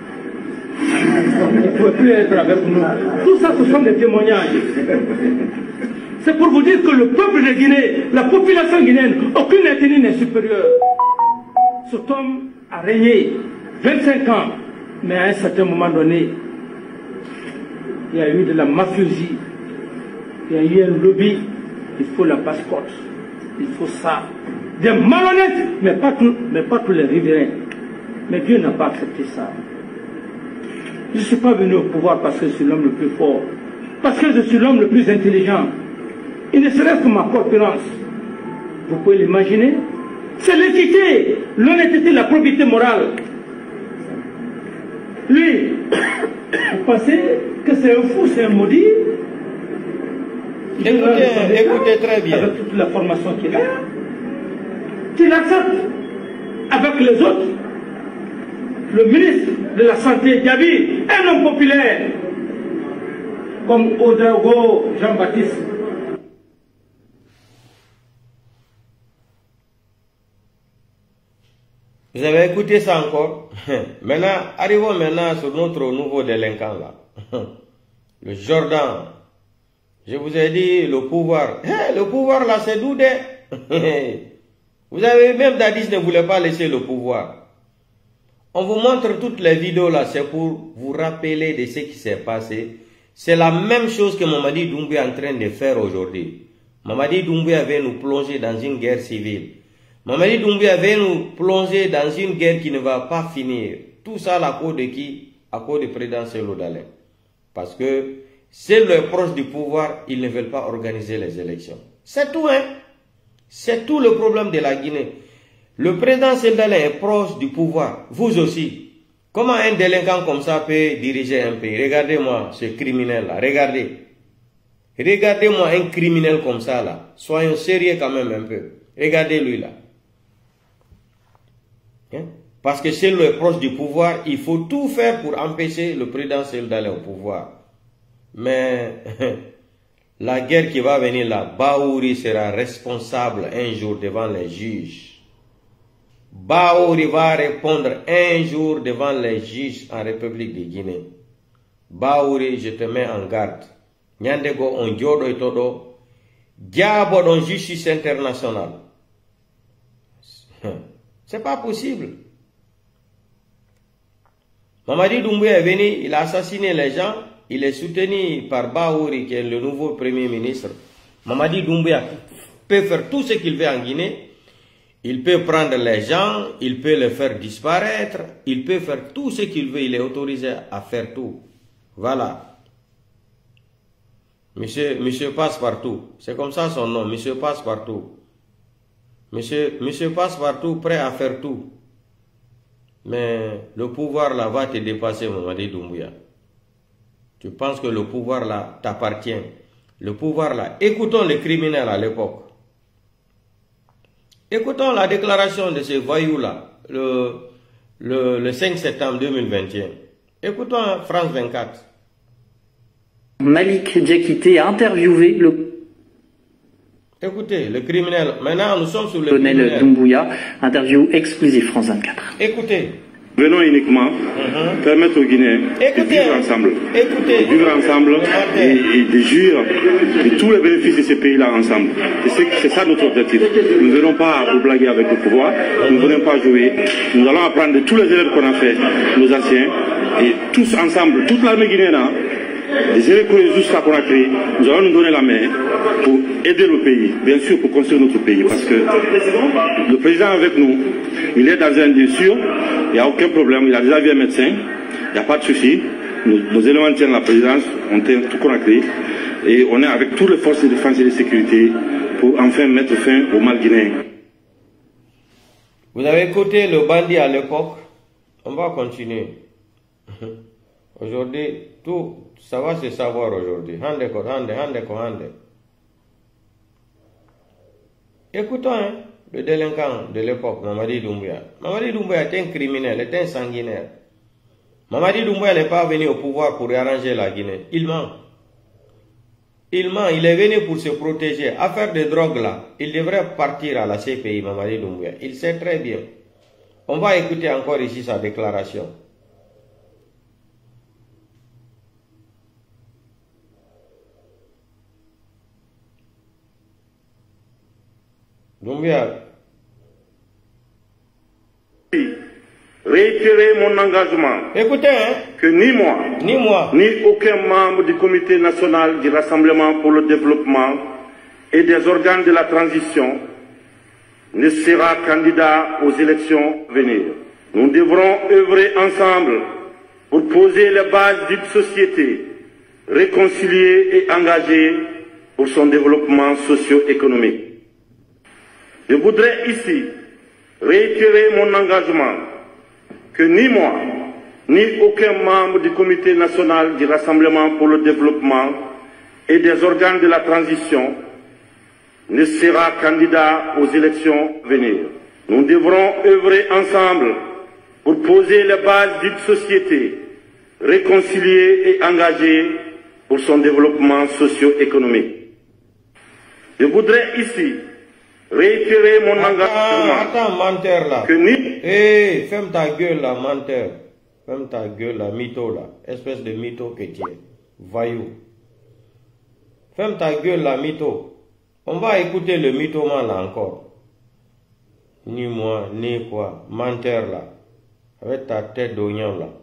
Il ne peut plus être avec nous. Tout ça, ce sont des témoignages. C'est pour vous dire que le peuple de Guinée, la population guinéenne, aucune ethnie n'est supérieure. Cet homme a régné vingt-cinq ans, mais à un certain moment donné, il y a eu de la mafiosie, il y a eu un lobby, il faut la passe-porte, il faut ça. Des malhonnêtes, mais pas, tout, mais pas tous les riverains. Mais Dieu n'a pas accepté ça. Je ne suis pas venu au pouvoir parce que je suis l'homme le plus fort, parce que je suis l'homme le plus intelligent. Il ne serait que ma corpulence. Vous pouvez l'imaginer? C'est l'équité, l'honnêteté, la probité morale. Lui, vous pensez que c'est un fou, c'est un maudit? Écoutez, écoutez très bien. Avec toute la formation qu'il a, qu'il accepte avec les autres. Le ministre de la Santé, Diaby, un homme populaire, comme Ouedraogo Jean-Baptiste. Vous avez écouté ça encore? Maintenant, arrivons maintenant sur notre nouveau délinquant là. Le Jordan. Je vous ai dit le pouvoir. Hey, le pouvoir là c'est Doudé. Vous avez même Dadis ne voulait pas laisser le pouvoir. On vous montre toutes les vidéos là, c'est pour vous rappeler de ce qui s'est passé. C'est la même chose que Mamadi Doumbouya est en train de faire aujourd'hui. Mamadi Doumbouya avait nous plonger dans une guerre civile. Mamadi Doumbouya avait nous plonger dans une guerre qui ne va pas finir. Tout ça à cause de qui? À cause du président Cellou Dalein. Parce que c'est le proche du pouvoir, ils ne veulent pas organiser les élections. C'est tout, hein? C'est tout le problème de la Guinée. Le président Cellou Dalein est proche du pouvoir. Vous aussi. Comment un délinquant comme ça peut diriger un pays? Regardez-moi ce criminel-là. Regardez. Regardez-moi un criminel comme ça, là. Soyons sérieux quand même un peu. Regardez-lui, là. Hein? Parce que c'est le proche du pouvoir, il faut tout faire pour empêcher le président Cellou Dalein au pouvoir. Mais la guerre qui va venir là, Baouri sera responsable un jour devant les juges. Baouri va répondre un jour devant les juges en République de Guinée. Baouri, je te mets en garde. Nyandego on diodo etodo, diabo dans justice internationale. C'est pas possible. Mamadi Doumbouya est venu, il a assassiné les gens, il est soutenu par Baouri qui est le nouveau premier ministre. Mamadi Doumbouya peut faire tout ce qu'il veut en Guinée. Il peut prendre les gens, il peut les faire disparaître, il peut faire tout ce qu'il veut, il est autorisé à faire tout. Voilà. Monsieur, monsieur Passe-Partout, c'est comme ça son nom, Monsieur Passe-Partout. Monsieur, monsieur Passe-Partout, prêt à faire tout. Mais le pouvoir là va te dépasser, Mamadi Doumbouya. Tu penses que le pouvoir là t'appartient. Le pouvoir là, écoutons les criminels à l'époque. Écoutons la déclaration de ces voyous-là, le, le, le cinq septembre deux mille vingt et un. Écoutons France vingt-quatre. Malik Diakité a interviewé le... Écoutez, le criminel. Maintenant, nous sommes sur le colonel Doumbouya. Interview exclusive France vingt-quatre. Écoutez. Venons uniquement uh-huh. permettre aux Guinéens écoutez, de vivre ensemble. Écoutez, de vivre ensemble et, et de jouir de tous les bénéfices de ces pays-là ensemble. C'est ça notre objectif. Nous ne venons pas vous blaguer avec le pouvoir, nous ne venons pas jouer. Nous allons apprendre de tous les erreurs qu'on a fait, nos anciens, et tous ensemble, toute l'armée guinéenne, les erreurs jusqu'à Conakry, nous allons nous donner la main pour aider le pays, bien sûr pour construire notre pays, parce que le président avec nous, il est dans un lieu sûr, il n'y a aucun problème, il a déjà vu un médecin, il n'y a pas de souci, nos, nos éléments tiennent la présidence, on tient tout Conakry, et on est avec toutes les forces de défense et de sécurité pour enfin mettre fin au mal guinéen. Vous avez écouté le bandit à l'époque, on va continuer. Aujourd'hui, tout, ça va se savoir aujourd'hui. Hande ko, hande, hande ko, hande. Écoutons hein, le délinquant de l'époque, Mamadi Doumbouya. Mamadi Doumbouya était un criminel, était un sanguinaire. Mamadi Doumbouya n'est pas venu au pouvoir pour arranger la Guinée. Il ment. Il ment, il est venu pour se protéger. Affaire de drogue là, il devrait partir à la C P I, Mamadi Doumbouya. Il sait très bien. On va écouter encore ici sa déclaration. Doumbouya. Réitérer mon engagement. Écoutez, hein? Que ni moi, ni moi, ni aucun membre du Comité national du Rassemblement pour le développement et des organes de la transition ne sera candidat aux élections à venir. Nous devrons œuvrer ensemble pour poser les bases d'une société réconciliée et engagée pour son développement socio-économique. Je voudrais ici réitérer mon engagement que ni moi, ni aucun membre du Comité national du Rassemblement pour le développement et des organes de la transition ne sera candidat aux élections à venir. Nous devrons œuvrer ensemble pour poser les bases d'une société réconciliée et engagée pour son développement socio-économique. Je voudrais ici réitérer mon attends, engagement. Attends, menteur là. Que ni... Hé, hey, ferme ta gueule là, menteur. Ferme ta gueule là, mytho là. Espèce de mytho que tu es. Voyou. Ferme ta gueule là, mytho. On va écouter le mythoman là encore. Ni moi, ni quoi. Menteur là. Avec ta tête d'oignon là.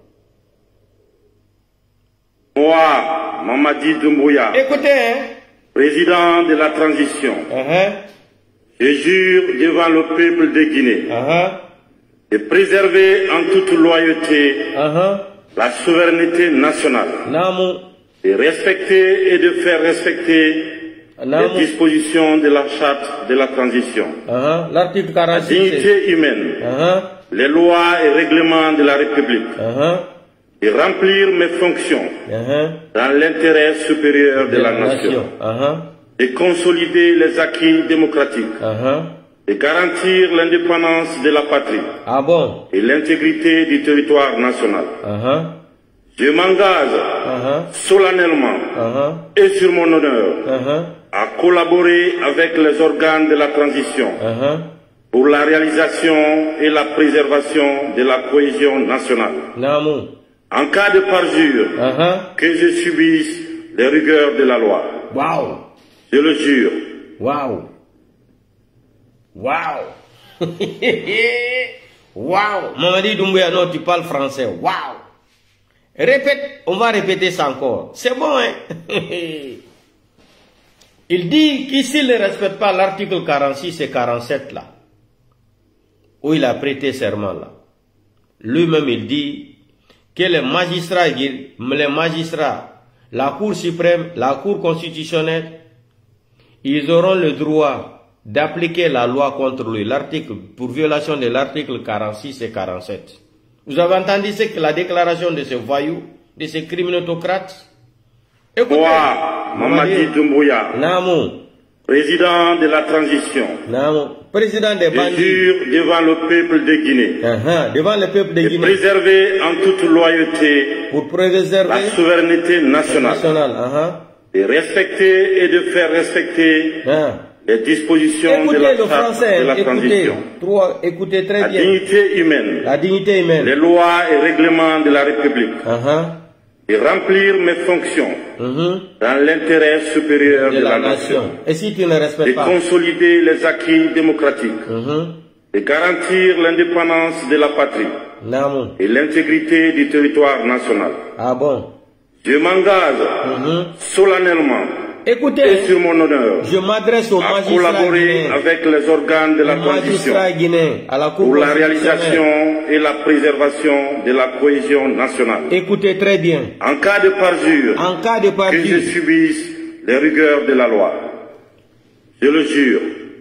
Moi, Mamadi Doumbouya. Écoutez, hein. Président de la transition. Uh-huh. Je jure devant le peuple de Guinée uh-huh. de préserver en toute loyauté uh-huh. la souveraineté nationale, Namu. de respecter et de faire respecter Namu. les dispositions de la charte de la transition, uh-huh. L'article quarante-six, la dignité humaine, uh-huh. les lois et règlements de la République, uh-huh. et remplir mes fonctions uh-huh. dans l'intérêt supérieur de, de la, la nation. nation. Uh-huh. De consolider les acquis démocratiques, uh-huh. de garantir l'indépendance de la patrie ah bon? et l'intégrité du territoire national. Uh-huh. Je m'engage uh-huh. solennellement uh-huh. et sur mon honneur uh-huh. à collaborer avec les organes de la transition uh-huh. pour la réalisation et la préservation de la cohésion nationale. Namu. En cas de parjure, uh-huh. que je subisse les rigueurs de la loi. Waouh! Je le jure. Waouh! Waouh! Waouh! Mamadi Doumbouya, non, tu parles français. Waouh! Répète, on va répéter ça encore. C'est bon, hein? Il dit qu'ici, ne respecte pas l'article quarante-six et quarante-sept, là, où il a prêté serment, là. Lui-même, il dit que les magistrats, les magistrats, la Cour suprême, la Cour constitutionnelle, ils auront le droit d'appliquer la loi contre lui, l'article, pour violation de l'article quarante-six et quarante-sept. Vous avez entendu ce que la déclaration de ce voyou, de ce criminotocrate? Écoutez. Moi, Mamadi Doumbouya, Namu. Président de la transition. Namu. Président des bandits. Je jure devant le peuple de Guinée. Uh-huh. Devant le peuple de, de Guinée. Préserver en toute loyauté pour préserver la souveraineté nationale. nationale. Uh-huh. De respecter et de faire respecter uh-huh. les dispositions écoutez de la le charte français, de la écoutez, transition, trois, écoutez très la bien. dignité humaine, La dignité humaine, les lois et règlements de la République, uh-huh. et remplir mes fonctions uh-huh. dans l'intérêt supérieur de, de la, la nation, nation. Et si tu ne respectes et pas, consolider les acquis démocratiques, uh-huh. et garantir l'indépendance de la patrie Namou. et l'intégrité du territoire national. Ah bon? Je m'engage uh-huh. solennellement Écoutez, et sur mon honneur je m'adresse au à magistrat collaborer guinéen, avec les organes de la transition guinéen, à la Cour pour la réalisation et la préservation de la cohésion nationale. Écoutez très bien. En cas de parjure, en cas de parjure, que je subisse les rigueurs de la loi. Je le jure.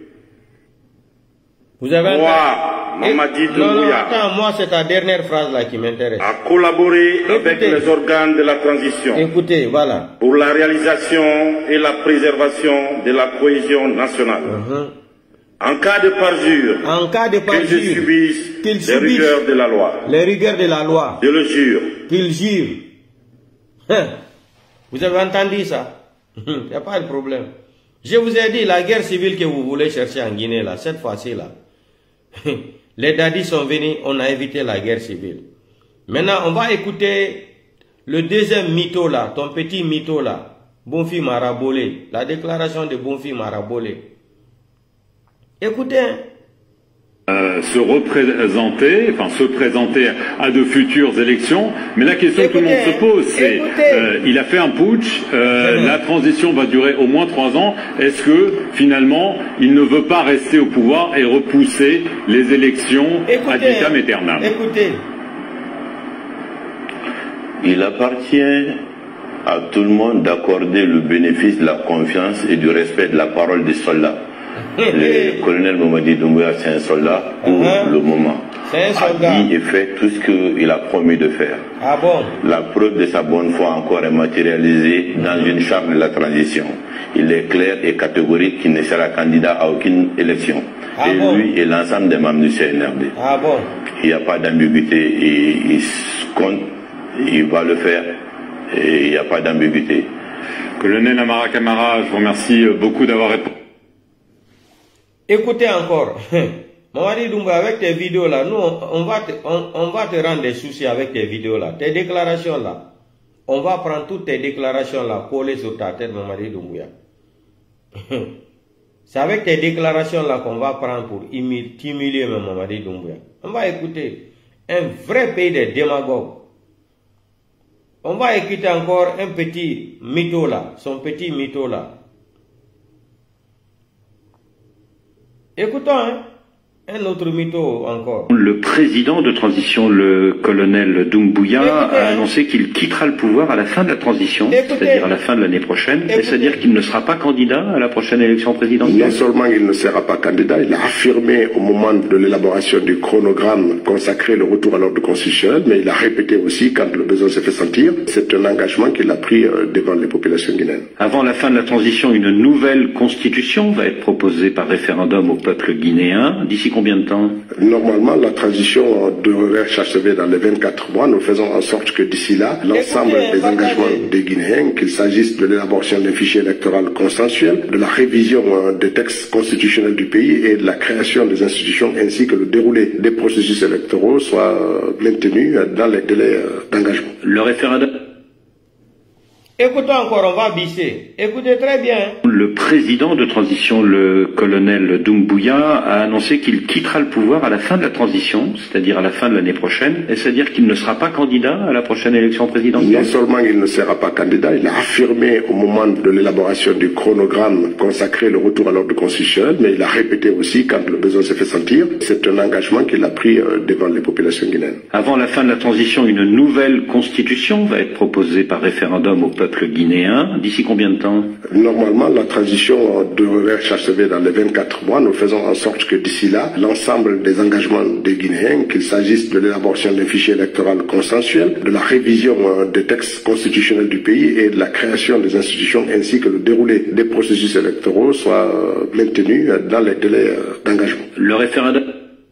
Vous avez moi, Mamadi Doumbouya, non, non, attends, moi c'est ta dernière phrase là qui m'intéresse. À collaborer écoutez, avec les organes de la transition. Écoutez, voilà. Pour la réalisation et la préservation de la cohésion nationale. Uh-huh. En cas de parjure, en cas de parjure, que je subisse les subisse rigueurs de la loi. Les rigueurs de la loi. Je le jure. Qu'il jure. Hein. Vous avez entendu ça? Il n'y a pas de problème. Je vous ai dit, la guerre civile que vous voulez chercher en Guinée, là, cette fois-ci, là, les dadis sont venus, on a évité la guerre civile. Maintenant, on va écouter le deuxième mytho, là, ton petit mytho, là, Bonfi Marabolé, la déclaration de Bonfi Marabolé. Écoutez, hein. Euh, se représenter, enfin se présenter à de futures élections, mais la question écoutez, que tout le monde se pose, c'est euh, il a fait un putsch, euh, la transition va durer au moins trois ans, est-ce que finalement il ne veut pas rester au pouvoir et repousser les élections ad vitam aeternam? Écoutez, il appartient à tout le monde d'accorder le bénéfice de la confiance et du respect de la parole des soldats. Le colonel Mamadi Doumbouya, c'est un soldat pour uh-huh. le moment. C'est un soldat. A dit et fait tout ce qu'il a promis de faire. Ah bon? La preuve de sa bonne foi encore est matérialisée dans une charte de la transition. Il est clair et catégorique qu'il ne sera candidat à aucune élection. Ah et bon? lui et l'ensemble des membres du C N R D. Ah bon? Il n'y a pas d'ambiguïté. Il, il compte, il va le faire. Et il n'y a pas d'ambiguïté. Colonel Amara Camara, je vous remercie beaucoup d'avoir répondu. Écoutez encore, Mamadi Doumbouya, avec tes vidéos là, nous on va, te, on, on va te rendre des soucis avec tes vidéos là, tes déclarations là. On va prendre toutes tes déclarations là, coller sur ta tête, Mamadi Doumbouya. C'est avec tes déclarations là qu'on va prendre pour t'humilier, Mamadi Doumbouya. On va écouter un vrai pays de démagogues. On va écouter encore un petit mytho là, son petit mytho là. Écoutons, hein, un autre mytho encore. Le président de transition, le colonel Doumbouya, Écoutez, a annoncé qu'il quittera le pouvoir à la fin de la transition, c'est-à-dire à la fin de l'année prochaine, c'est-à-dire qu'il ne sera pas candidat à la prochaine élection présidentielle. Non seulement il ne sera pas candidat, il a affirmé au moment de l'élaboration du chronogramme consacré le retour à l'ordre constitutionnel, mais il a répété aussi quand le besoin s'est fait sentir. C'est un engagement qu'il a pris devant les populations guinéennes. Avant la fin de la transition, une nouvelle constitution va être proposée par référendum au peuple guinéen. D'ici combien de temps? Normalement, la transition devrait s'achever dans les vingt-quatre mois. Nous faisons en sorte que d'ici là, l'ensemble des engagements des Guinéens, qu'il s'agisse de l'élaboration d'un fichier électoral consensuel, de la révision des textes constitutionnels du pays et de la création des institutions ainsi que le déroulé des processus électoraux soient maintenus dans les délais d'engagement. Le référendum... Écoutons encore, on va bisser. Écoutez très bien. Le président de transition, le colonel Doumbouya, a annoncé qu'il quittera le pouvoir à la fin de la transition, c'est-à-dire à la fin de l'année prochaine, et c'est-à-dire qu'il ne sera pas candidat à la prochaine élection présidentielle. Non seulement il ne sera pas candidat, il a affirmé au moment de l'élaboration du chronogramme consacré le retour à l'ordre constitutionnel, mais il a répété aussi quand le besoin s'est fait sentir. C'est un engagement qu'il a pris devant les populations guinéennes. Avant la fin de la transition, une nouvelle constitution va être proposée par référendum au peuple guinéen. D'ici combien de temps? Normalement, la transition devrait s'achever dans les vingt-quatre mois. Nous faisons en sorte que d'ici là, l'ensemble des engagements des Guinéens, qu'il s'agisse de l'élaboration d'un fichier électoral consensuel, de la révision des textes constitutionnels du pays et de la création des institutions ainsi que le déroulé des processus électoraux soient maintenus dans les délais d'engagement. Le référendum...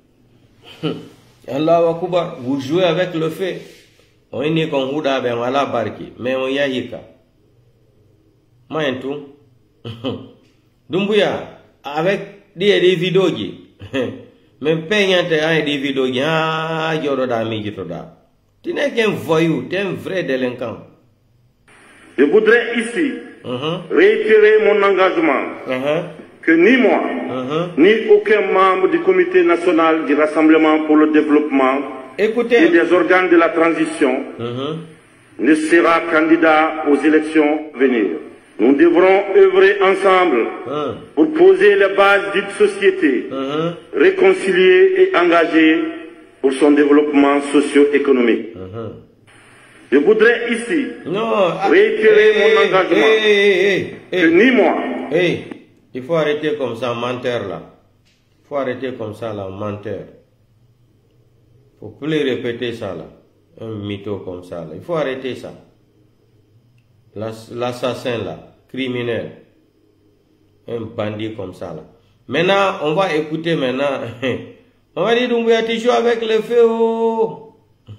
Allahu Akbar, vous jouez avec le fait. On est qu'on vous a bien à la barque, mais on y a yika. Mayentou. Doumbouya, avec des, des vidéos. Même peignant des vidéos. Ah, Yoroda, Migitoda. Tu n'es qu'un voyou, tu es un vrai délinquant. Je voudrais ici uh-huh. réitérer mon engagement uh-huh. que ni moi, uh-huh. ni aucun membre du comité national du Rassemblement pour le développement Écoutez. et des organes de la transition uh-huh. ne sera candidat aux élections à venir. Nous devrons œuvrer ensemble uh-huh. pour poser les bases d'une société uh-huh. réconciliée et engagée pour son développement socio-économique. Uh-huh. Je voudrais ici non, réitérer hey, mon engagement hey, hey, hey, que hey. ni moi. Hey, il faut arrêter comme ça, menteur là. Il faut arrêter comme ça, là, menteur. Il faut plus répéter ça là. Un mytho comme ça là. Il faut arrêter ça. L'assassin là, criminel. Un bandit comme ça là. Maintenant, on va écouter maintenant. On va dire, Doumbouya, tu joues avec le feu. Oh.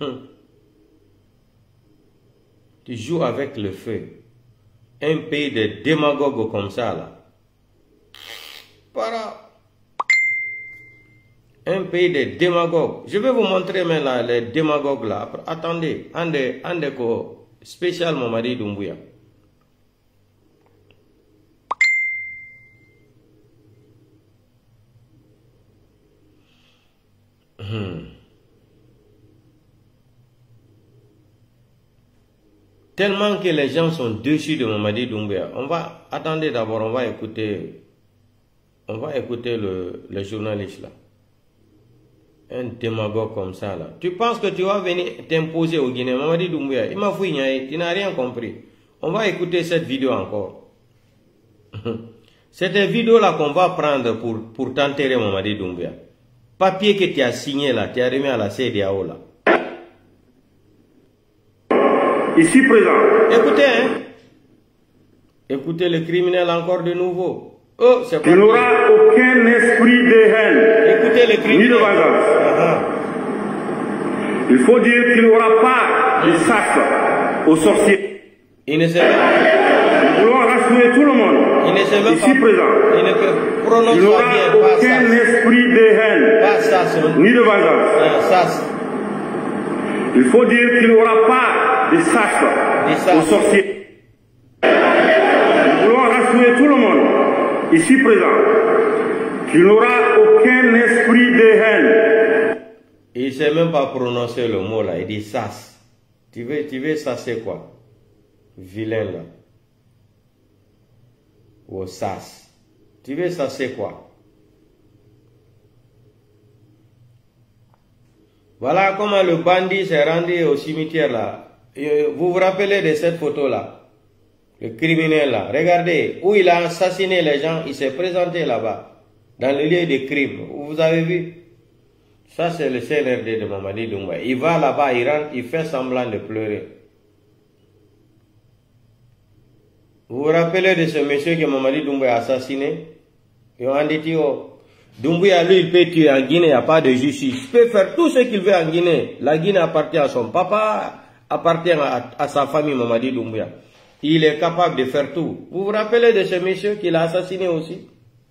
Tu joues avec le feu. Un pays de démagogues comme ça, là. Para. Un pays de démagogues. Je vais vous montrer maintenant les démagogues là. Attendez, ande, ande ko spécial Mamadi Doumbouya. Hmm. Tellement que les gens sont déçus de Mamadi Doumbouya. On va, attendez d'abord, on va écouter, on va écouter le, le journaliste là. Un démagogue comme ça là. Tu penses que tu vas venir t'imposer au Guinée, Mamadi Doumbouya? Il m'a fouillé, tu n'as rien compris. On va écouter cette vidéo encore. Cette vidéo là qu'on va prendre pour, pour t'enterrer Mamadi Doumbouya. Papier que tu as signé là, tu as remis à la C D A O là. Ici présent. Écoutez, hein. Écoutez le criminel encore de nouveau. Oh, c'est pas. Il n'aura aucun esprit de haine. Écoutez le criminel. Ni de vengeance. Uh-huh. Il faut dire qu'il n'aura pas de chasse aux sorciers. Il ne sait pas. Nous voulons rassurer tout le monde. Il ne sait même ici pas. présent. Il ne peut prononcer il n'aura bien. Aucun esprit de haine. Pas ça, son... Ni de vengeance. Ah, ça, il faut dire qu'il n'aura pas de chasse aux sorciers. Nous voulons rassurer tout le monde, ici présent, qu'il n'aura aucun esprit de haine. Il ne sait même pas prononcer le mot là, il dit sas. Tu veux, tu veux ça c'est quoi? Vilain là. Ou sas. Tu veux ça c'est quoi? Voilà comment le bandit s'est rendu au cimetière là. Vous vous rappelez de cette photo là? Le criminel là. Regardez, où il a assassiné les gens, il s'est présenté là-bas. Dans le lieu de crime. Vous avez vu? Ça c'est le C N R D de Mamadi Doumbouya. Il va là-bas, il rentre, il fait semblant de pleurer. Vous vous rappelez de ce monsieur que Mamadi Doumbouya a assassiné? Et on dit, oh, Doumbouya, lui, il peut tuer en Guinée, il n'y a pas de justice. Il peut faire tout ce qu'il veut en Guinée. La Guinée appartient à son papa, appartient à, à sa famille, Mamadi Doumbouya. Il est capable de faire tout. Vous vous rappelez de ce monsieur qu'il a assassiné aussi?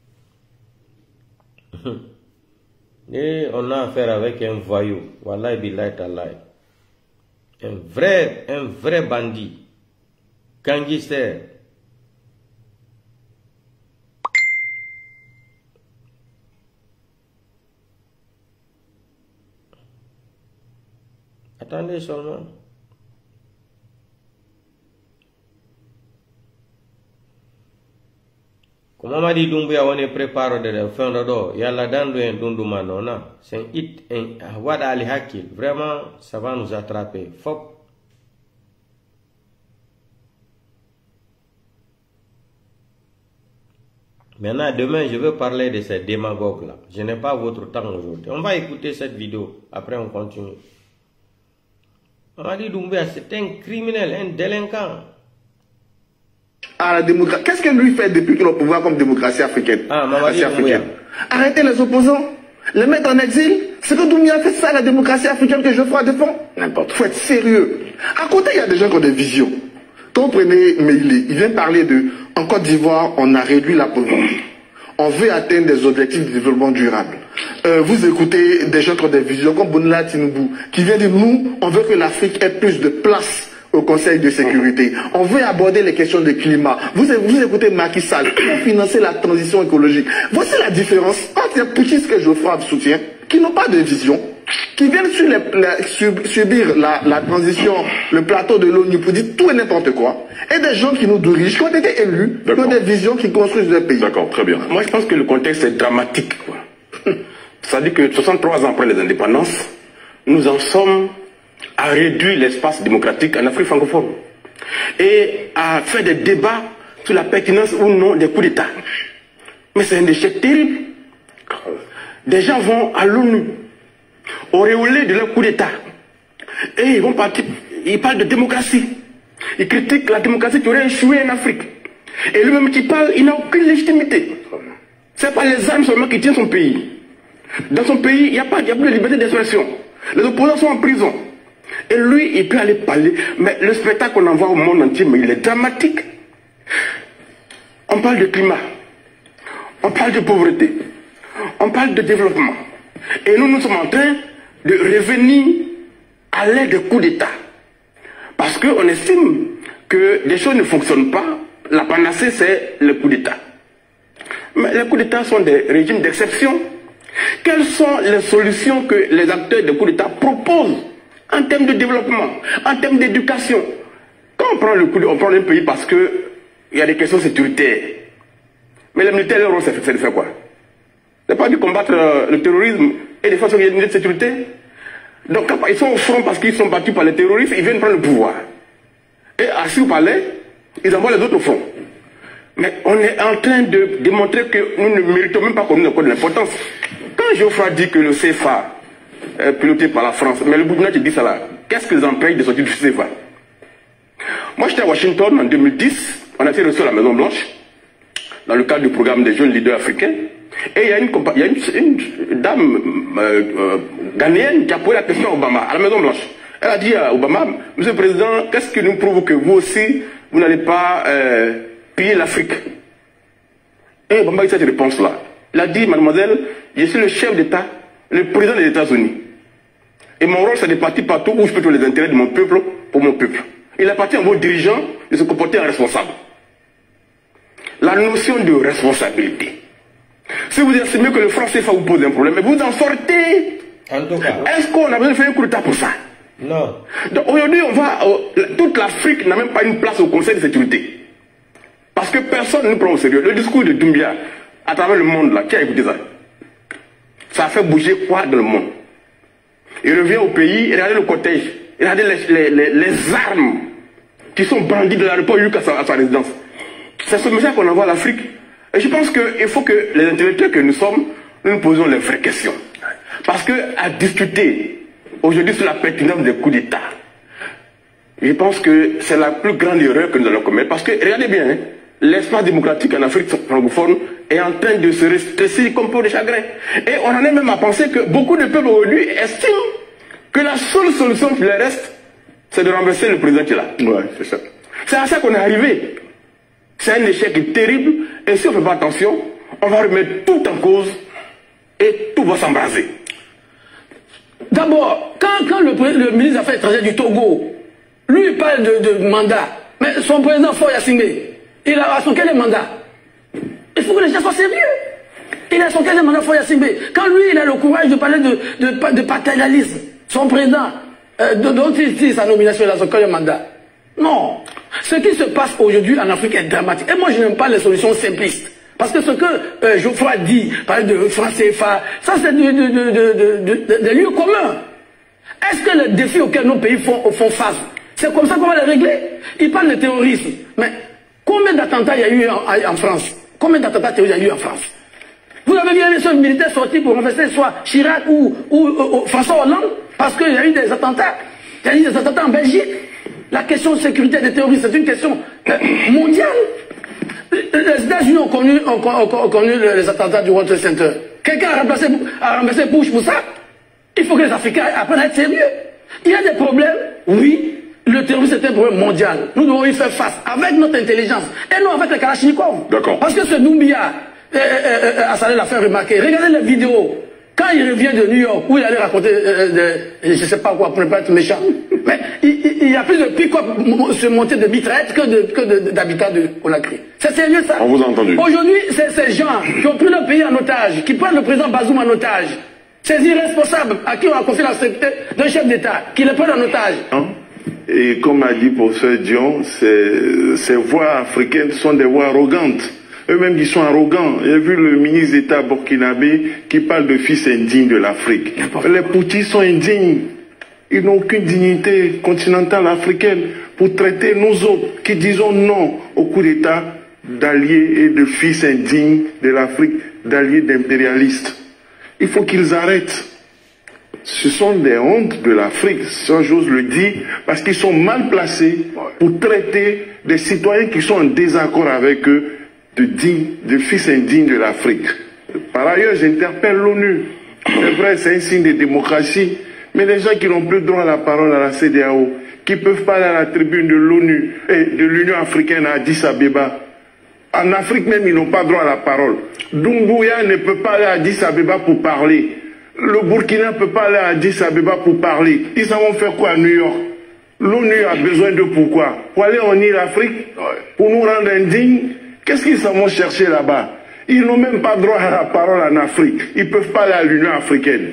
Et on a affaire avec un voyou. Wallahi billahi tallahi. Un vrai, un vrai bandit. Gangster. Attendez seulement. Comme Mamadi Doumbouya, on est préparé de fin de dos. Il y a la dame de Dundumanona. C'est un hit, un Wada Ali Hakil. Vraiment, ça va nous attraper. Fop. Maintenant, demain, je veux parler de ces démagogues-là. Je n'ai pas votre temps aujourd'hui. On va écouter cette vidéo. Après, on continue. Mamadi Doumbouya, c'est un criminel, un délinquant. À la démocratie. Qu'est-ce qu'elle lui fait depuis qu'il est au pouvoir comme démocratie africaine? Ah, Mamadi africaine. Arrêter les opposants, les mettre en exil. C'est que Doumbouya fait ça, la démocratie africaine que Geoffroy défend. N'importe. Faut être sérieux. À côté, il y a des gens qui ont des visions. Quand vous prenez Meili, il vient parler de, en Côte d'Ivoire, on a réduit la pauvreté. on veut atteindre des objectifs de développement durable. Euh, vous écoutez des gens qui ont des visions comme Bounela Tinubu, qui vient dire nous, on veut que l'Afrique ait plus de place au Conseil de sécurité. On veut aborder les questions de climat. Vous, vous écoutez Macky Sall, pour financer la transition écologique. Voici la différence entre les putschistes que Geoffroy soutient, qui n'ont pas de vision, qui viennent sur les, les, sub, subir la, la transition, le plateau de l'ONU pour dire tout et n'importe quoi, et des gens qui nous dirigent, qui ont été élus, qui ont des visions, qui construisent le pays. D'accord, très bien. Moi, je pense que le contexte est dramatique, quoi. C'est-à-dire que soixante-trois ans après les indépendances, nous en sommes à réduire l'espace démocratique en Afrique francophone et à faire des débats sur la pertinence ou non des coups d'État. Mais c'est un échec terrible. Des gens vont à l'ONU, auréolés de leur coup d'État, et ils vont partir, ils parlent de démocratie. Ils critiquent la démocratie qui aurait échoué en Afrique. Et lui-même qui parle, il n'a aucune légitimité. Ce n'est pas les armes seulement qui tiennent son pays. Dans son pays, il n'y a pas, il y a plus de liberté d'expression. Les opposants sont en prison. Et lui, il peut aller parler. Mais le spectacle qu'on envoie au monde entier, mais il est dramatique. On parle de climat. On parle de pauvreté. On parle de développement. Et nous, nous sommes en train de revenir à l'aide de coups d'État. Parce qu'on estime que les choses ne fonctionnent pas. La panacée, c'est le coup d'État. Mais les coups d'État sont des régimes d'exception. Quelles sont les solutions que les acteurs de coups d'État proposent en termes de développement, en termes d'éducation? Quand on prend le coup, on prend un pays parce qu'il y a des questions sécuritaires. Mais les militaires, leur rôle, c'est de faire quoi? C'est pas de combattre euh, le terrorisme et des façons qu'il y a une de sécurité. Donc quand ils sont au front parce qu'ils sont battus par les terroristes, ils viennent prendre le pouvoir. Et assis au palais, ils envoient les autres au front. Mais on est en train de démontrer que nous ne méritons même pas qu'on nous accorde de l'importance. Quand Geoffroy dit que le C F A est piloté par la France, mais le Burkina qui dit ça là, qu'est-ce qu'ils empêchent de sortir du C F A? Moi j'étais à Washington en deux mille dix, on a été reçu à la Maison Blanche, dans le cadre du programme des jeunes leaders africains, et il y a une, il y a une, une dame euh, euh, ghanéenne qui a posé la question à Obama, à la Maison Blanche. Elle a dit à Obama, Monsieur le Président, qu'est-ce qui nous prouve que vous aussi, vous n'allez pas euh, piller l'Afrique? Et Obama a eu cette réponse-là. Il a dit, mademoiselle, je suis le chef d'État, le président des États-Unis. Et mon rôle, c'est de partir partout où je peux trouver les intérêts de mon peuple pour mon peuple. Il appartient à vos dirigeants de se comporter en responsable. La notion de responsabilité. Si vous estimez que le franc C F A vous pose un problème, mais vous en sortez. En tout cas. Est-ce qu'on a besoin de faire un coup d'État pour ça? Non. Donc aujourd'hui, on va. Euh, toute l'Afrique n'a même pas une place au Conseil de sécurité. Parce que personne ne nous prend au sérieux. Le discours de Doumbia, à travers le monde, là, qui a écouté ça? Ça a fait bouger quoi dans le monde? Il revient au pays, regardez le cortège, regardez les, les, les, les armes qui sont brandies de l'aéroport jusqu'à sa, à sa résidence. C'est ce message qu'on envoie à l'Afrique. Et je pense qu'il faut que les intellectuels que nous sommes, nous nous posons les vraies questions. Parce qu'à discuter aujourd'hui sur la pertinence des coups d'État, je pense que c'est la plus grande erreur que nous allons commettre. Parce que, regardez bien, hein, l'espace démocratique en Afrique francophone est en train de se restreindre comme peau de chagrin. Et on en est même à penser que beaucoup de peuples aujourd'hui estiment que la seule solution qui leur reste, c'est de renverser le président qui est là. Ouais, c'est ça. C'est à ça qu'on est arrivé. C'est un échec terrible, et si on ne fait pas attention, on va remettre tout en cause, et tout va s'embraser. D'abord, quand, quand le, le ministre des Affaires étrangères du Togo, lui il parle de, de mandat, mais son président Faure Gnassingbé, il a son quel mandat? Il faut que les gens soient sérieux. Il a son quel mandat Faure Gnassingbé. Quand lui il a le courage de parler de, de, de paternalisme, son président, euh, dont il dit sa nomination, il a son quel mandat? Non. Ce qui se passe aujourd'hui en Afrique est dramatique. Et moi, je n'aime pas les solutions simplistes. Parce que ce que euh, Geoffroy dit, parler de franc C F A, ça c'est des de, de, de, de, de, de lieux communs. Est-ce que les défis auxquels nos pays font, font face, c'est comme ça qu'on va les régler? Ils parlent de terrorisme. Mais combien d'attentats il y a eu en, en France? Combien d'attentats terroristes il y a eu en France? Vous avez vu les militaires sortis pour renverser soit Chirac ou, ou, ou, ou François Hollande? Parce qu'il y a eu des attentats. Il y a eu des attentats en Belgique. La question de sécurité des terroristes, c'est une question mondiale. Les États-Unis ont connu, ont, ont, ont connu les attentats du World Trade Center. Quelqu'un a remplacé, a remplacé Bush pour ça? Il faut que les Africains apprennent à être sérieux. Il y a des problèmes, oui. Le terrorisme est un problème mondial. Nous devons y faire face avec notre intelligence et non avec les Kalachnikov. D'accord. Parce que ce Doumbia, euh, euh, Assalé l'a fait remarquer. Regardez les vidéos. Quand il revient de New York, où il allait raconter, euh, de, je ne sais pas quoi, pour ne pas être méchant, mais il, il y a plus de pick-up se monter de mitraillettes que d'habitants de, de Conakry. C'est sérieux ça? On vous a entendu. Aujourd'hui, c'est ces gens qui ont pris le pays en otage, qui prennent le président Bazoum en otage, ces irresponsables à qui on a confié la sécurité d'un chef d'État, qui les prennent en otage. Et comme a dit professeur Dion, ces, ces voix africaines sont des voix arrogantes. Eux-mêmes qui sont arrogants. J'ai vu le ministre d'État burkinabé qui parle de fils indignes de l'Afrique. Les Poutis sont indignes. Ils n'ont aucune dignité continentale africaine pour traiter nous autres qui disons non au coup d'État d'alliés et de fils indignes de l'Afrique, d'alliés d'impérialistes. Il faut qu'ils arrêtent. Ce sont des hontes de l'Afrique, ça j'ose le dire, parce qu'ils sont mal placés pour traiter des citoyens qui sont en désaccord avec eux de, dignes, de fils indignes de l'Afrique. Par ailleurs, j'interpelle l'ONU. C'est vrai, c'est un signe de démocratie, mais les gens qui n'ont plus droit à la parole à la C D A O, qui peuvent pas aller à la tribune de l'ONU et de l'Union africaine à Addis Abeba, en Afrique même, ils n'ont pas droit à la parole. Doumbouya ne peut pas aller à Addis Abeba pour parler. Le Burkina ne peut pas aller à Addis Abeba pour parler. Ils savent faire quoi à New York? L'ONU a besoin de pourquoi? Pour aller en île Afrique? Pour nous rendre indignes? Qu'est-ce qu'ils savent chercher là-bas? Ils n'ont même pas droit à la parole en Afrique. Ils ne peuvent pas aller à l'Union africaine.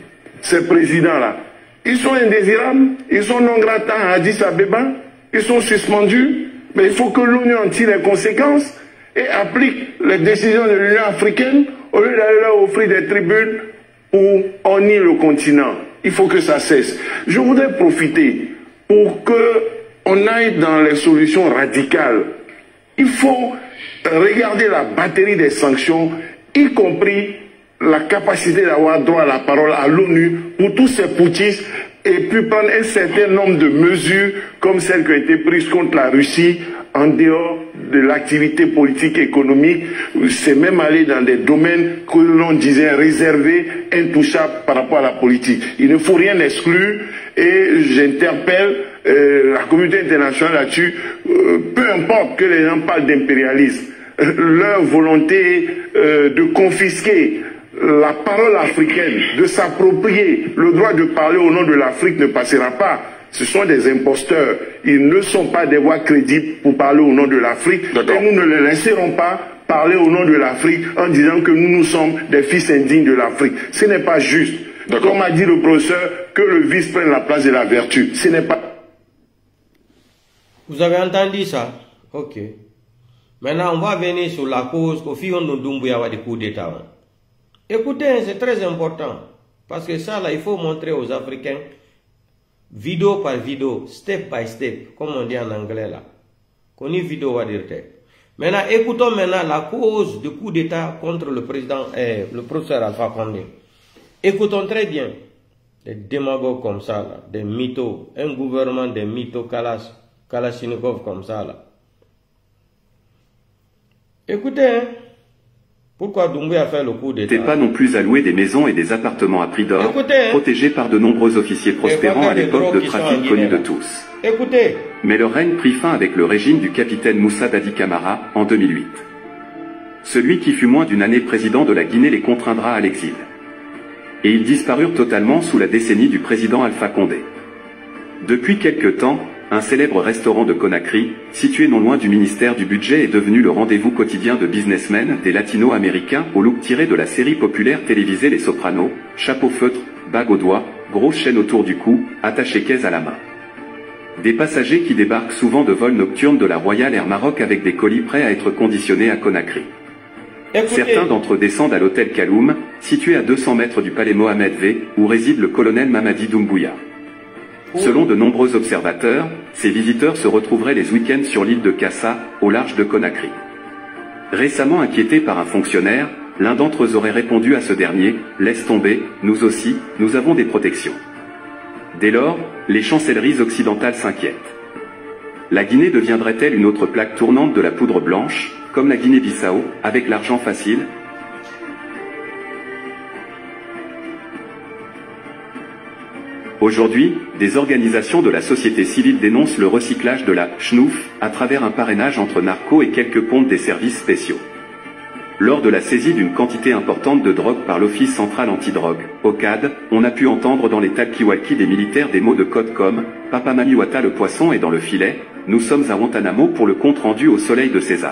Ces présidents-là, ils sont indésirables, ils sont non gratants à Addis Abeba, ils sont suspendus, mais il faut que l'ONU en tire les conséquences et applique les décisions de l'Union africaine au lieu d'aller leur offrir des tribunes pour ennier le continent. Il faut que ça cesse. Je voudrais profiter pour qu'on aille dans les solutions radicales. Il faut regarder la batterie des sanctions, y compris la capacité d'avoir droit à la parole à l'ONU pour tous ces poutistes et puis prendre un certain nombre de mesures comme celles qui ont été prises contre la Russie en dehors de l'activité politique et économique. C'est même aller dans des domaines que l'on disait réservés, intouchables par rapport à la politique. Il ne faut rien exclure et j'interpelle euh, la communauté internationale là-dessus. Euh, peu importe que les gens parlent d'impérialisme, euh, leur volonté euh, de confisquer la parole africaine, de s'approprier le droit de parler au nom de l'Afrique ne passera pas. Ce sont des imposteurs. Ils ne sont pas des voix crédibles pour parler au nom de l'Afrique. Et nous ne les laisserons pas parler au nom de l'Afrique en disant que nous, nous sommes des fils indignes de l'Afrique. Ce n'est pas juste. Comme a dit le professeur, que le vice prenne la place de la vertu. Ce n'est pas... Vous avez entendu ça? Ok. Maintenant, on va venir sur la cause qu'au fil de Doumbouya va des coups d'État. Écoutez, c'est très important. Parce que ça, là, il faut montrer aux Africains, vidéo par vidéo, step by step, comme on dit en anglais là. Qu'on y vidéo va dire. Maintenant, écoutons maintenant la cause du coup d'État contre le président, eh, le professeur Alpha Condé. Écoutons très bien. Des démagogues comme ça, là, des mythos, un gouvernement des mythos Kalash, Kalachnikov comme ça là. Écoutez, hein. Pourquoi Doumbouya a fait le coup d'État? N'était pas non plus alloué des maisons et des appartements à prix d'or, protégés par de nombreux officiers prospérants à l'époque de trafic connu de tous. Écoutez. Mais le règne prit fin avec le régime du capitaine Moussa Dadi Camara, en deux mille huit. Celui qui fut moins d'une année président de la Guinée les contraindra à l'exil. Et ils disparurent totalement sous la décennie du président Alpha Condé. Depuis quelque temps, un célèbre restaurant de Conakry, situé non loin du ministère du Budget, est devenu le rendez-vous quotidien de businessmen, des latino-américains, au look tiré de la série populaire télévisée Les Sopranos, chapeau feutre, bague au doigt, grosse chaîne autour du cou, attaché caisse à la main. Des passagers qui débarquent souvent de vols nocturnes de la Royal Air Maroc avec des colis prêts à être conditionnés à Conakry. Écoutez. Certains d'entre eux descendent à l'hôtel Kaloum, situé à deux cents mètres du palais Mohamed V, où réside le colonel Mamadi Doumbouya. Selon de nombreux observateurs, ces visiteurs se retrouveraient les week-ends sur l'île de Kassa, au large de Conakry. Récemment inquiété par un fonctionnaire, l'un d'entre eux aurait répondu à ce dernier « Laisse tomber, nous aussi, nous avons des protections ». Dès lors, les chancelleries occidentales s'inquiètent. La Guinée deviendrait-elle une autre plaque tournante de la poudre blanche, comme la Guinée-Bissau, avec l'argent facile ? Aujourd'hui, des organisations de la société civile dénoncent le recyclage de la chnouf à travers un parrainage entre narcos et quelques comptes des services spéciaux. lors de la saisie d'une quantité importante de drogue par l'Office central antidrogue, O C A D, on a pu entendre dans les talkie-walkie des militaires des mots de code comme « Papa Mami Wata le poisson est dans le filet, nous sommes à Guantanamo pour le compte rendu au soleil de César ».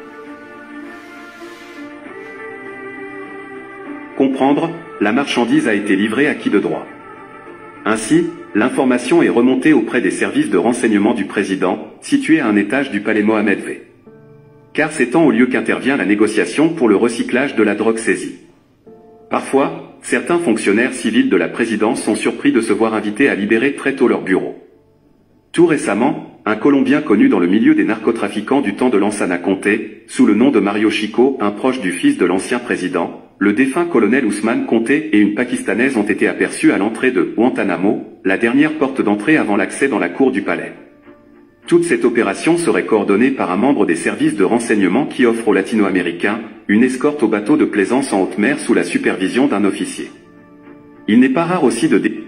Comprendre, la marchandise a été livrée à qui de droit. Ainsi, l'information est remontée auprès des services de renseignement du président, situés à un étage du palais Mohamed V. Car c'est en haut lieu qu'intervient la négociation pour le recyclage de la drogue saisie. Parfois, certains fonctionnaires civils de la présidence sont surpris de se voir invités à libérer très tôt leur bureau. Tout récemment, un Colombien connu dans le milieu des narcotrafiquants du temps de Lansana Conté, sous le nom de Mario Chico, un proche du fils de l'ancien président, le défunt colonel Ousmane Conté et une Pakistanaise ont été aperçus à l'entrée de Guantanamo, la dernière porte d'entrée avant l'accès dans la cour du palais. Toute cette opération serait coordonnée par un membre des services de renseignement qui offre aux Latino-Américains une escorte au bateau de plaisance en haute mer sous la supervision d'un officier. Il n'est pas rare aussi de dé...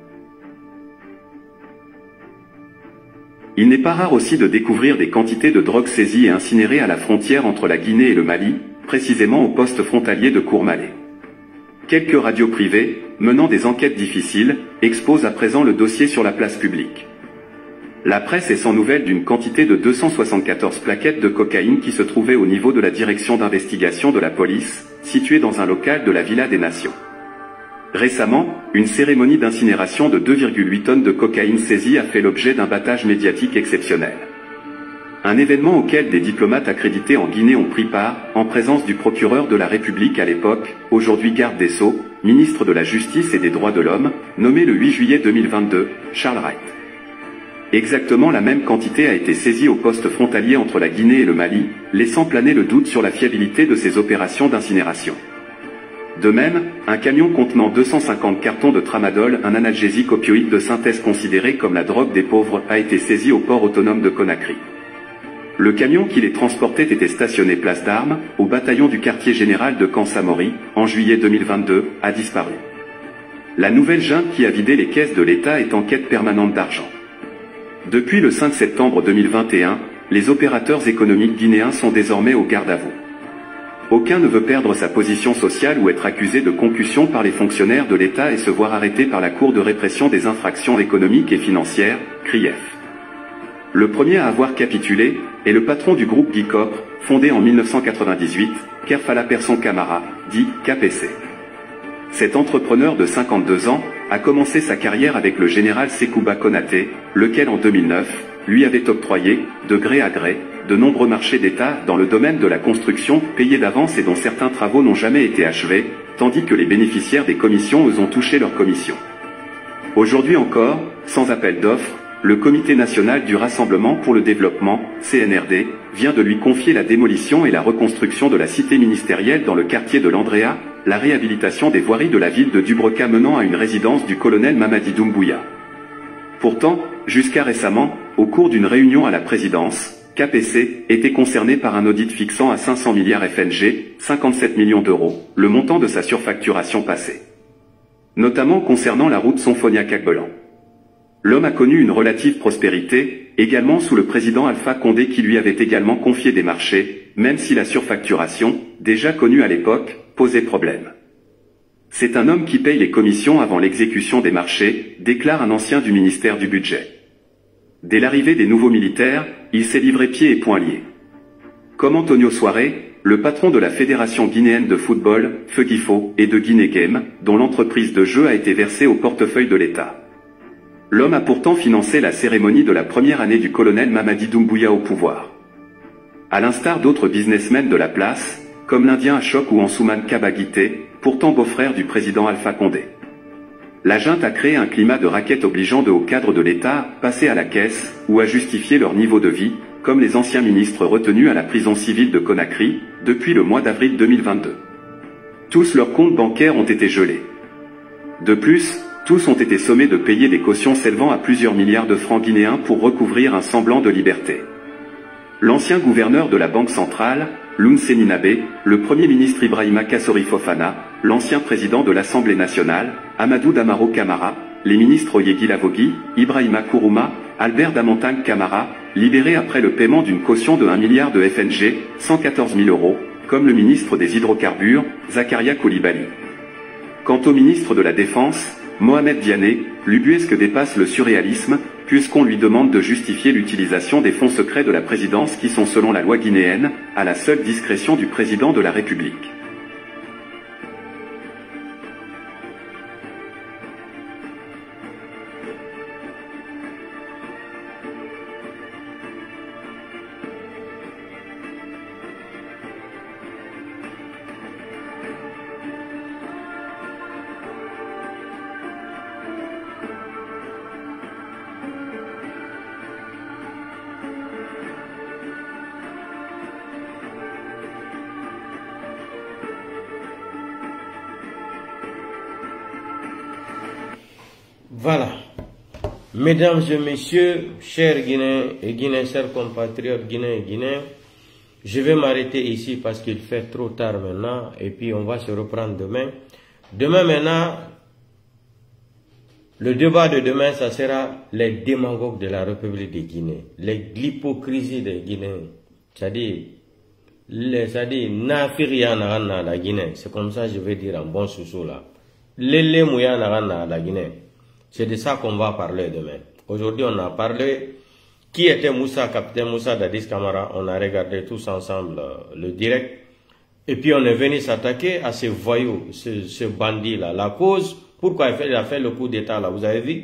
Il n'est pas rare aussi de découvrir des quantités de drogue saisies et incinérées à la frontière entre la Guinée et le Mali, précisément au poste frontalier de Courmalé. Quelques radios privées, menant des enquêtes difficiles, exposent à présent le dossier sur la place publique. La presse est sans nouvelles d'une quantité de deux cent soixante-quatorze plaquettes de cocaïne qui se trouvaient au niveau de la direction d'investigation de la police, située dans un local de la Villa des Nations. Récemment, une cérémonie d'incinération de deux virgule huit tonnes de cocaïne saisie a fait l'objet d'un battage médiatique exceptionnel. Un événement auquel des diplomates accrédités en Guinée ont pris part, en présence du procureur de la République à l'époque, aujourd'hui garde des Sceaux, ministre de la Justice et des Droits de l'Homme, nommé le huit juillet deux mille vingt-deux, Charles Wright. Exactement la même quantité a été saisie au poste frontalier entre la Guinée et le Mali, laissant planer le doute sur la fiabilité de ces opérations d'incinération. De même, un camion contenant deux cent cinquante cartons de tramadol, un analgésique opioïde de synthèse considéré comme la drogue des pauvres, a été saisi au port autonome de Conakry. Le camion qui les transportait était stationné place d'Armes, au bataillon du quartier général de Camp-Samori, en juillet deux mille vingt-deux, a disparu. La nouvelle junte qui a vidé les caisses de l'État est en quête permanente d'argent. Depuis le cinq septembre deux mille vingt et un, les opérateurs économiques guinéens sont désormais au garde à vous. Aucun ne veut perdre sa position sociale ou être accusé de concussion par les fonctionnaires de l'État et se voir arrêté par la Cour de répression des infractions économiques et financières, C R I E F. Le premier à avoir capitulé est le patron du groupe Guy Copre, fondé en mille neuf cent quatre-vingt-dix-huit, Kerfala Persson Camara, dit K P C. Cet entrepreneur de cinquante-deux ans a commencé sa carrière avec le général Sekouba Konaté, lequel en deux mille neuf, lui avait octroyé, de gré à gré, de nombreux marchés d'État dans le domaine de la construction, payés d'avance et dont certains travaux n'ont jamais été achevés, tandis que les bénéficiaires des commissions eux ont touché leurs commissions. Aujourd'hui encore, sans appel d'offres, le Comité national du Rassemblement pour le développement, C N R D, vient de lui confier la démolition et la reconstruction de la cité ministérielle dans le quartier de l'Andrea, la réhabilitation des voiries de la ville de Dubreuca menant à une résidence du colonel Mamadi Doumbouya. Pourtant, jusqu'à récemment, au cours d'une réunion à la présidence, K P C était concerné par un audit fixant à cinq cents milliards F N G, cinquante-sept millions d'euros, le montant de sa surfacturation passée. Notamment concernant la route Sonfonia-Cagbelan. L'homme a connu une relative prospérité, également sous le président Alpha Condé qui lui avait également confié des marchés, même si la surfacturation, déjà connue à l'époque, posait problème. C'est un homme qui paye les commissions avant l'exécution des marchés, déclare un ancien du ministère du Budget. Dès l'arrivée des nouveaux militaires, il s'est livré pieds et poings liés. Comme Antonio Soiré, le patron de la Fédération guinéenne de football, Feugifo, et de Guinée Game, dont l'entreprise de jeu a été versée au portefeuille de l'État. L'homme a pourtant financé la cérémonie de la première année du colonel Mamadi Doumbouya au pouvoir. À l'instar d'autres businessmen de la place, comme l'Indien Ashok ou Ansouman Kabagité, pourtant beau-frère du président Alpha Condé. La junte a créé un climat de raquette obligeant de hauts cadres de l'État à passer à la caisse ou à justifier leur niveau de vie, comme les anciens ministres retenus à la prison civile de Conakry, depuis le mois d'avril deux mille vingt-deux. Tous leurs comptes bancaires ont été gelés. De plus, tous ont été sommés de payer des cautions s'élevant à plusieurs milliards de francs guinéens pour recouvrir un semblant de liberté. L'ancien gouverneur de la Banque centrale, Loun Seninabe, le premier ministre Ibrahima Kassori Fofana, l'ancien président de l'Assemblée nationale, Amadou Damaro Camara, les ministres Oyegui Lavogui, Ibrahima Kourouma, Albert Damantang Camara, libérés après le paiement d'une caution de un milliard de F N G, cent quatorze mille euros, comme le ministre des Hydrocarbures, Zakaria Coulibaly. Quant au ministre de la Défense, Mohamed Diané, l'ubuesque dépasse le surréalisme, puisqu'on lui demande de justifier l'utilisation des fonds secrets de la présidence qui sont selon la loi guinéenne, à la seule discrétion du président de la République. Voilà. Mesdames et messieurs, chers Guinéens et Guinéens, chers compatriotes Guinéens et Guinéens, je vais m'arrêter ici parce qu'il fait trop tard maintenant et puis on va se reprendre demain. Demain maintenant, le débat de demain, ça sera les démagogues de la République de Guinée, l'hypocrisie des Guinéens, c'est-à-dire, c'est-à-dire, Nafiriana la Guinée, c'est comme ça je vais dire en bon sous là. Lele Mouyana la Guinée. C'est de ça qu'on va parler demain. Aujourd'hui, on a parlé qui était Moussa, capitaine Moussa Dadis Camara. On a regardé tous ensemble euh, le direct. Et puis on est venu s'attaquer à ce voyou, ce, ce bandit-là. La cause, pourquoi il, fait, il a fait le coup d'État là, vous avez vu?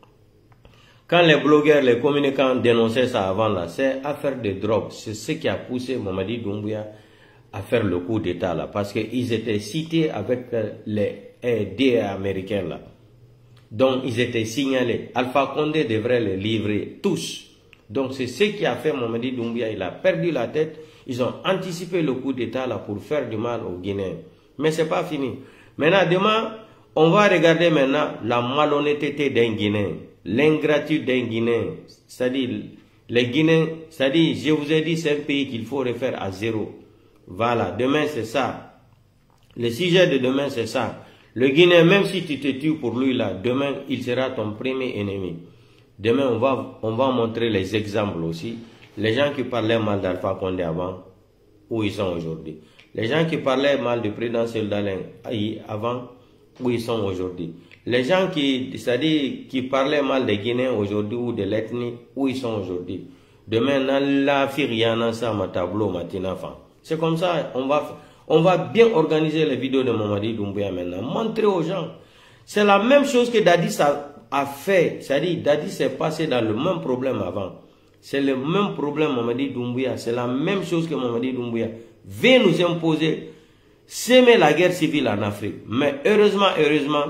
Quand les blogueurs, les communicants dénonçaient ça avant là, c'est affaire de drogue. C'est ce qui a poussé Mamadi Doumbouya à faire le coup d'État là. Parce qu'ils étaient cités avec les D A américains là. Donc, ils étaient signalés. Alpha Condé devrait les livrer tous. Donc, c'est ce qui a fait Mamadi Doumbouya. Il a perdu la tête. Ils ont anticipé le coup d'État là pour faire du mal aux Guinéens. Mais c'est pas fini. Maintenant, demain, on va regarder maintenant la malhonnêteté d'un Guinéen. L'ingratitude d'un Guinéen. C'est-à-dire, les Guinéens, c'est-à-dire, je vous ai dit, c'est un pays qu'il faut refaire à zéro. Voilà, demain, c'est ça. Le sujet de demain, c'est ça. Le Guinéen, même si tu te tues pour lui là, demain, il sera ton premier ennemi. Demain, on va, on va montrer les exemples aussi. Les gens qui parlaient mal d'Alpha Condé avant, où ils sont aujourd'hui. Les gens qui parlaient mal du président Seldalin avant, où ils sont aujourd'hui. Les gens qui, c'est-à-dire, qui parlaient mal des Guinéens aujourd'hui ou de l'ethnie, où ils sont aujourd'hui. Demain, dans la Firiana, ça, ma tableau, ma tinafa. C'est comme ça, on va... On va bien organiser les vidéos de Mamadi Doumbouya maintenant. Montrer aux gens. C'est la même chose que Dadis a, a fait. C'est-à-dire, Dadis s'est passé dans le même problème avant. C'est le même problème Mamadi Doumbouya. C'est la même chose que Mamadi Doumbouya veut nous imposer. S'aimer la guerre civile en Afrique. Mais heureusement, heureusement,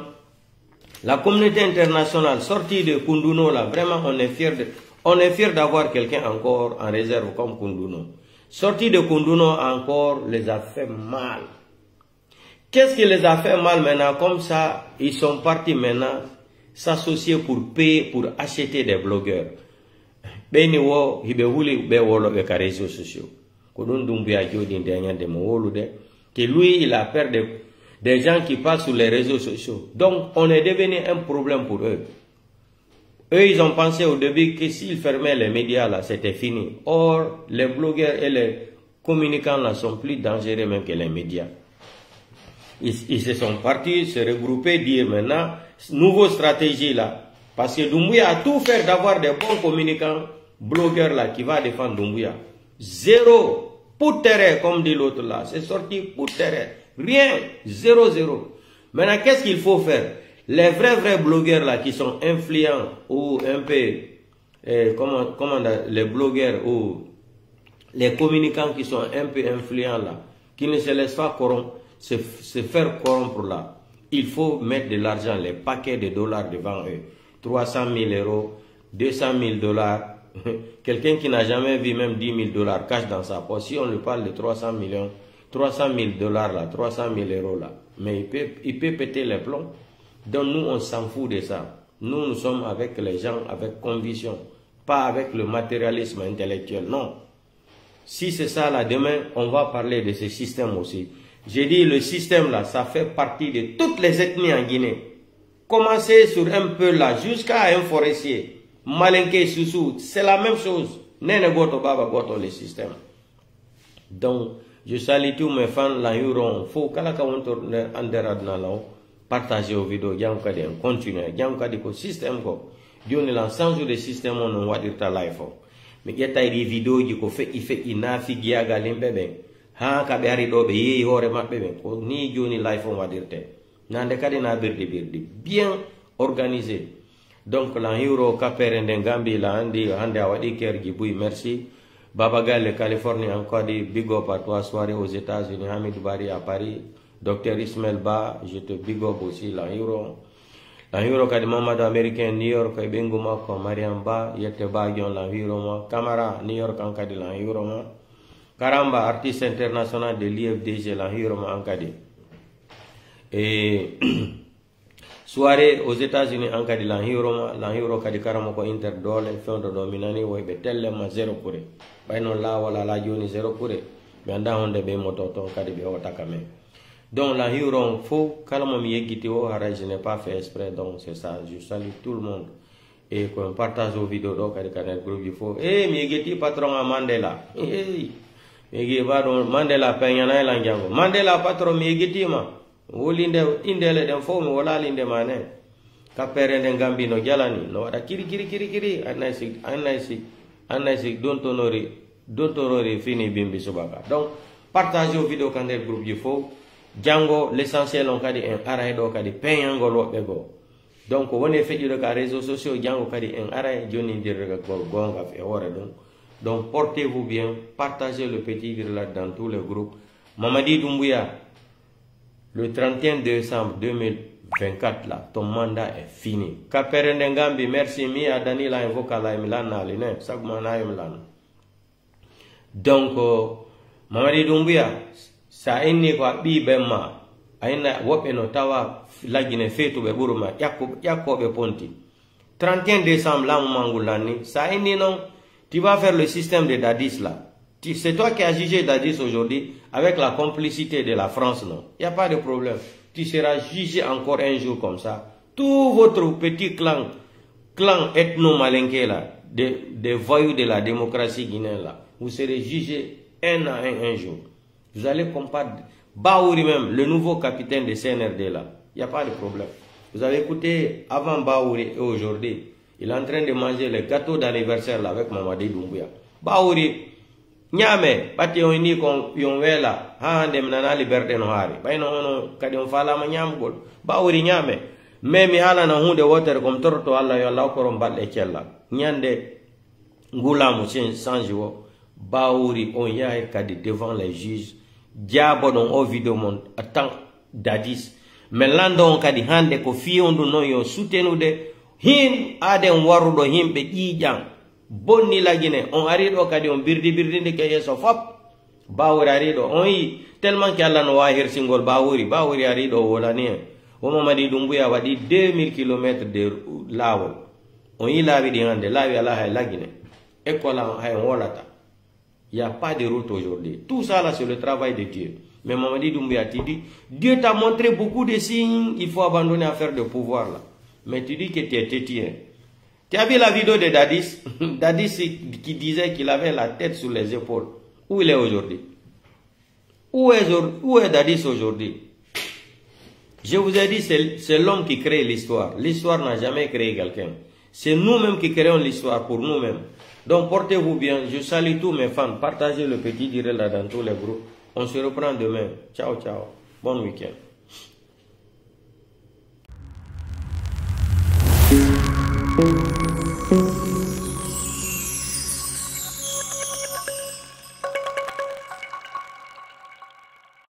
la communauté internationale sortie de Koundouno, là, vraiment, on est fiers de, on est fiers d'avoir quelqu'un encore en réserve comme Koundouno. Sorti de Koundouno encore les a fait mal. Qu'est-ce qui les a fait mal maintenant? Comme ça, ils sont partis maintenant s'associer pour payer, pour acheter des blogueurs. Beni wo hibe huli be wolo be ka réseaux sociaux. Kodun Doumbouya jodi ndenya de mo wolude que lui il a peur de des gens qui passent sur les réseaux sociaux. Donc on est devenu un problème pour eux. Eux, ils ont pensé au début que s'ils fermaient les médias, là, c'était fini. Or, les blogueurs et les communicants, là, sont plus dangereux même que les médias. Ils, ils se sont partis, se regrouper, dire maintenant, nouvelle stratégie, là. Parce que Doumbouya a tout fait d'avoir des bons communicants, blogueurs, là, qui va défendre Doumbouya. Zéro. Pour terre, comme dit l'autre, là. C'est sorti pour terre. Rien. Zéro, zéro. Maintenant, qu'est-ce qu'il faut faire? Les vrais, vrais blogueurs là qui sont influents ou un peu, eh, comment, comment les blogueurs ou les communicants qui sont un peu influents là, qui ne se laissent pas corrompre, se, se faire corrompre là, il faut mettre de l'argent, les paquets de dollars devant eux. trois cent mille euros, deux cent mille dollars. Quelqu'un qui n'a jamais vu même dix mille dollars cash dans sa poche, si on lui parle de trois cents millions, trois cent mille dollars là, trois cent mille euros là, mais il peut, il peut péter les plombs. Donc nous, on s'en fout de ça. Nous, nous sommes avec les gens avec conviction, pas avec le matérialisme intellectuel, non. Si c'est ça là, demain, on va parler de ce système aussi. J'ai dit, le système là, ça fait partie de toutes les ethnies en Guinée. Commencez sur un peu là, jusqu'à un forestier. Malinké, Soussou, c'est la même chose. Nene goto baba goto le système. Donc, Je salue tous mes fans, la yuron. Faut que la kawantor anderad na lao. Partager aux vidéos, jam kadi en continue, jam kadi ko système ko. Dieu ne lance cent jours de système on va dire ta life. Mais yeta des vidéos qui ko fait il fait inafi giaga limbe ha ka be ari do be yi hore mabbe be ko ni joni life on va dire te. Nande kadi na birdi birdi bien organisé. Donc la euro kapere ndengambi la andi hande awadi kerji buy merci. Baba Galle Californie encore dit big up à toi soirée aux États-Unis, Hamid Bari à Paris. Docteur Ismail Ba, je te big up aussi, la euro. La euro kadi Mamadou américain New York, et Benguma ko Mariam Ba, yete ba yon la euro ma. Camara New York ankadi la euro ma. Karamba, artiste international de l'I F D G, la euro ma ankadi. Et soirée aux États-Unis ankadi la euro ma, la euro kadi karamo ko Inter dole, fondo dominani wo be telle ma zero kure. Bayno la wala la joni zero kure. Be anda honde be mototo kadi be otakame. Donc la huron faut calme miegitio harai je n'ai pas fait exprès donc c'est ça je salue tout le monde et qu'on partage aux vidéos donc avec un groupe il faut eh miegiti patron à Mandela eh miegi vado Mandela penyana la njango Mandela patron miegiti ma wolinde indele den fo mi wala linde mane kapere den gambino jalani no wada kiri kiri kiri kiri anasi anasi anasi don't honori don't honori fini bimbi subaka donc partage aux vidéos quand le groupe il faut Django l'essentiel on kadi en aray do kadi penyango lobbe go donc woni feji do ka réseaux sociaux Django kadi en aray joni dir go gonga fe hore donc donc portez-vous bien, partagez le petit là dans tous les groupes. Mamadi Doumbouya, le trente et un décembre deux mille vingt-quatre là, ton mandat est fini. Kapere Ngambi, merci mi a dani la invoca la milana line sagmana imlan. Donc Mamadi Doumbouya sa inni ko bi bemma ayna wobe no tawa lagine fetu be buruma yakko yakko be ponti trente et un décembre là mangulani sa inni non tu vas faire le système de Dadis là. C'est toi qui as jugé Dadis aujourd'hui avec la complicité de la France, non? Il n'y a pas de problème. Tu seras jugé encore un jour comme ça. Tout votre petit clan, clan ethno-malinké là, des, des voyous de la démocratie guinéenne là, vous serez jugé un à un un jour. Vous allez comparer Baouri même, le nouveau capitaine de C N R D là. Il n'y a pas de problème. Vous avez écouté avant Baouri et aujourd'hui. Il est en train de manger le gâteau d'anniversaire avec Mamadi Doumbouya. Baouri, nyame, pati on ni kon yon wela, ha dem nana liberté no hari. Bayno ono kadi on fala ma nyam gol. Baouri nyame, me mi hala na hunde water kom torto Allah yo Allah ko rom balle cella. Nyande ngulamu sen sanjiwo. Baouri on yaay kadi devant les juges. Diabo don o video mon attend Dadis. Mais landon kadi hande ko fiondu no yo soutenude hin aden warudo himbe ƴiƴan bonni lagine on arido kadi on birdi birdinde ke yeso fop Baouri arido on yi tellement que Allah no wa hersingol Baouri Baouri arido wolani en o Mamadi Doumbouya wadi deux mille kilomètres de lawol on yi lawi di hande lawi ala hay lagine ekola hay wolata. Il n'y a pas de route aujourd'hui. Tout ça là c'est le travail de Dieu. Mais Mamadi Doumbouya ti dit Dieu t'a montré beaucoup de signes, il faut abandonner à faire de pouvoir là. Mais tu dis que tu es tétien. Tu as vu la vidéo de Dadis? Dadis qui disait qu'il avait la tête sur les épaules. Où il est aujourd'hui? Où est, où est Dadis aujourd'hui? Je vous ai dit, c'est l'homme qui crée l'histoire. L'histoire n'a jamais créé quelqu'un. C'est nous-mêmes qui créons l'histoire pour nous-mêmes. Donc portez-vous bien. Je salue tous mes fans. Partagez le petit direct là dans tous les groupes. On se reprend demain. Ciao, ciao. Bon week-end. Thank you.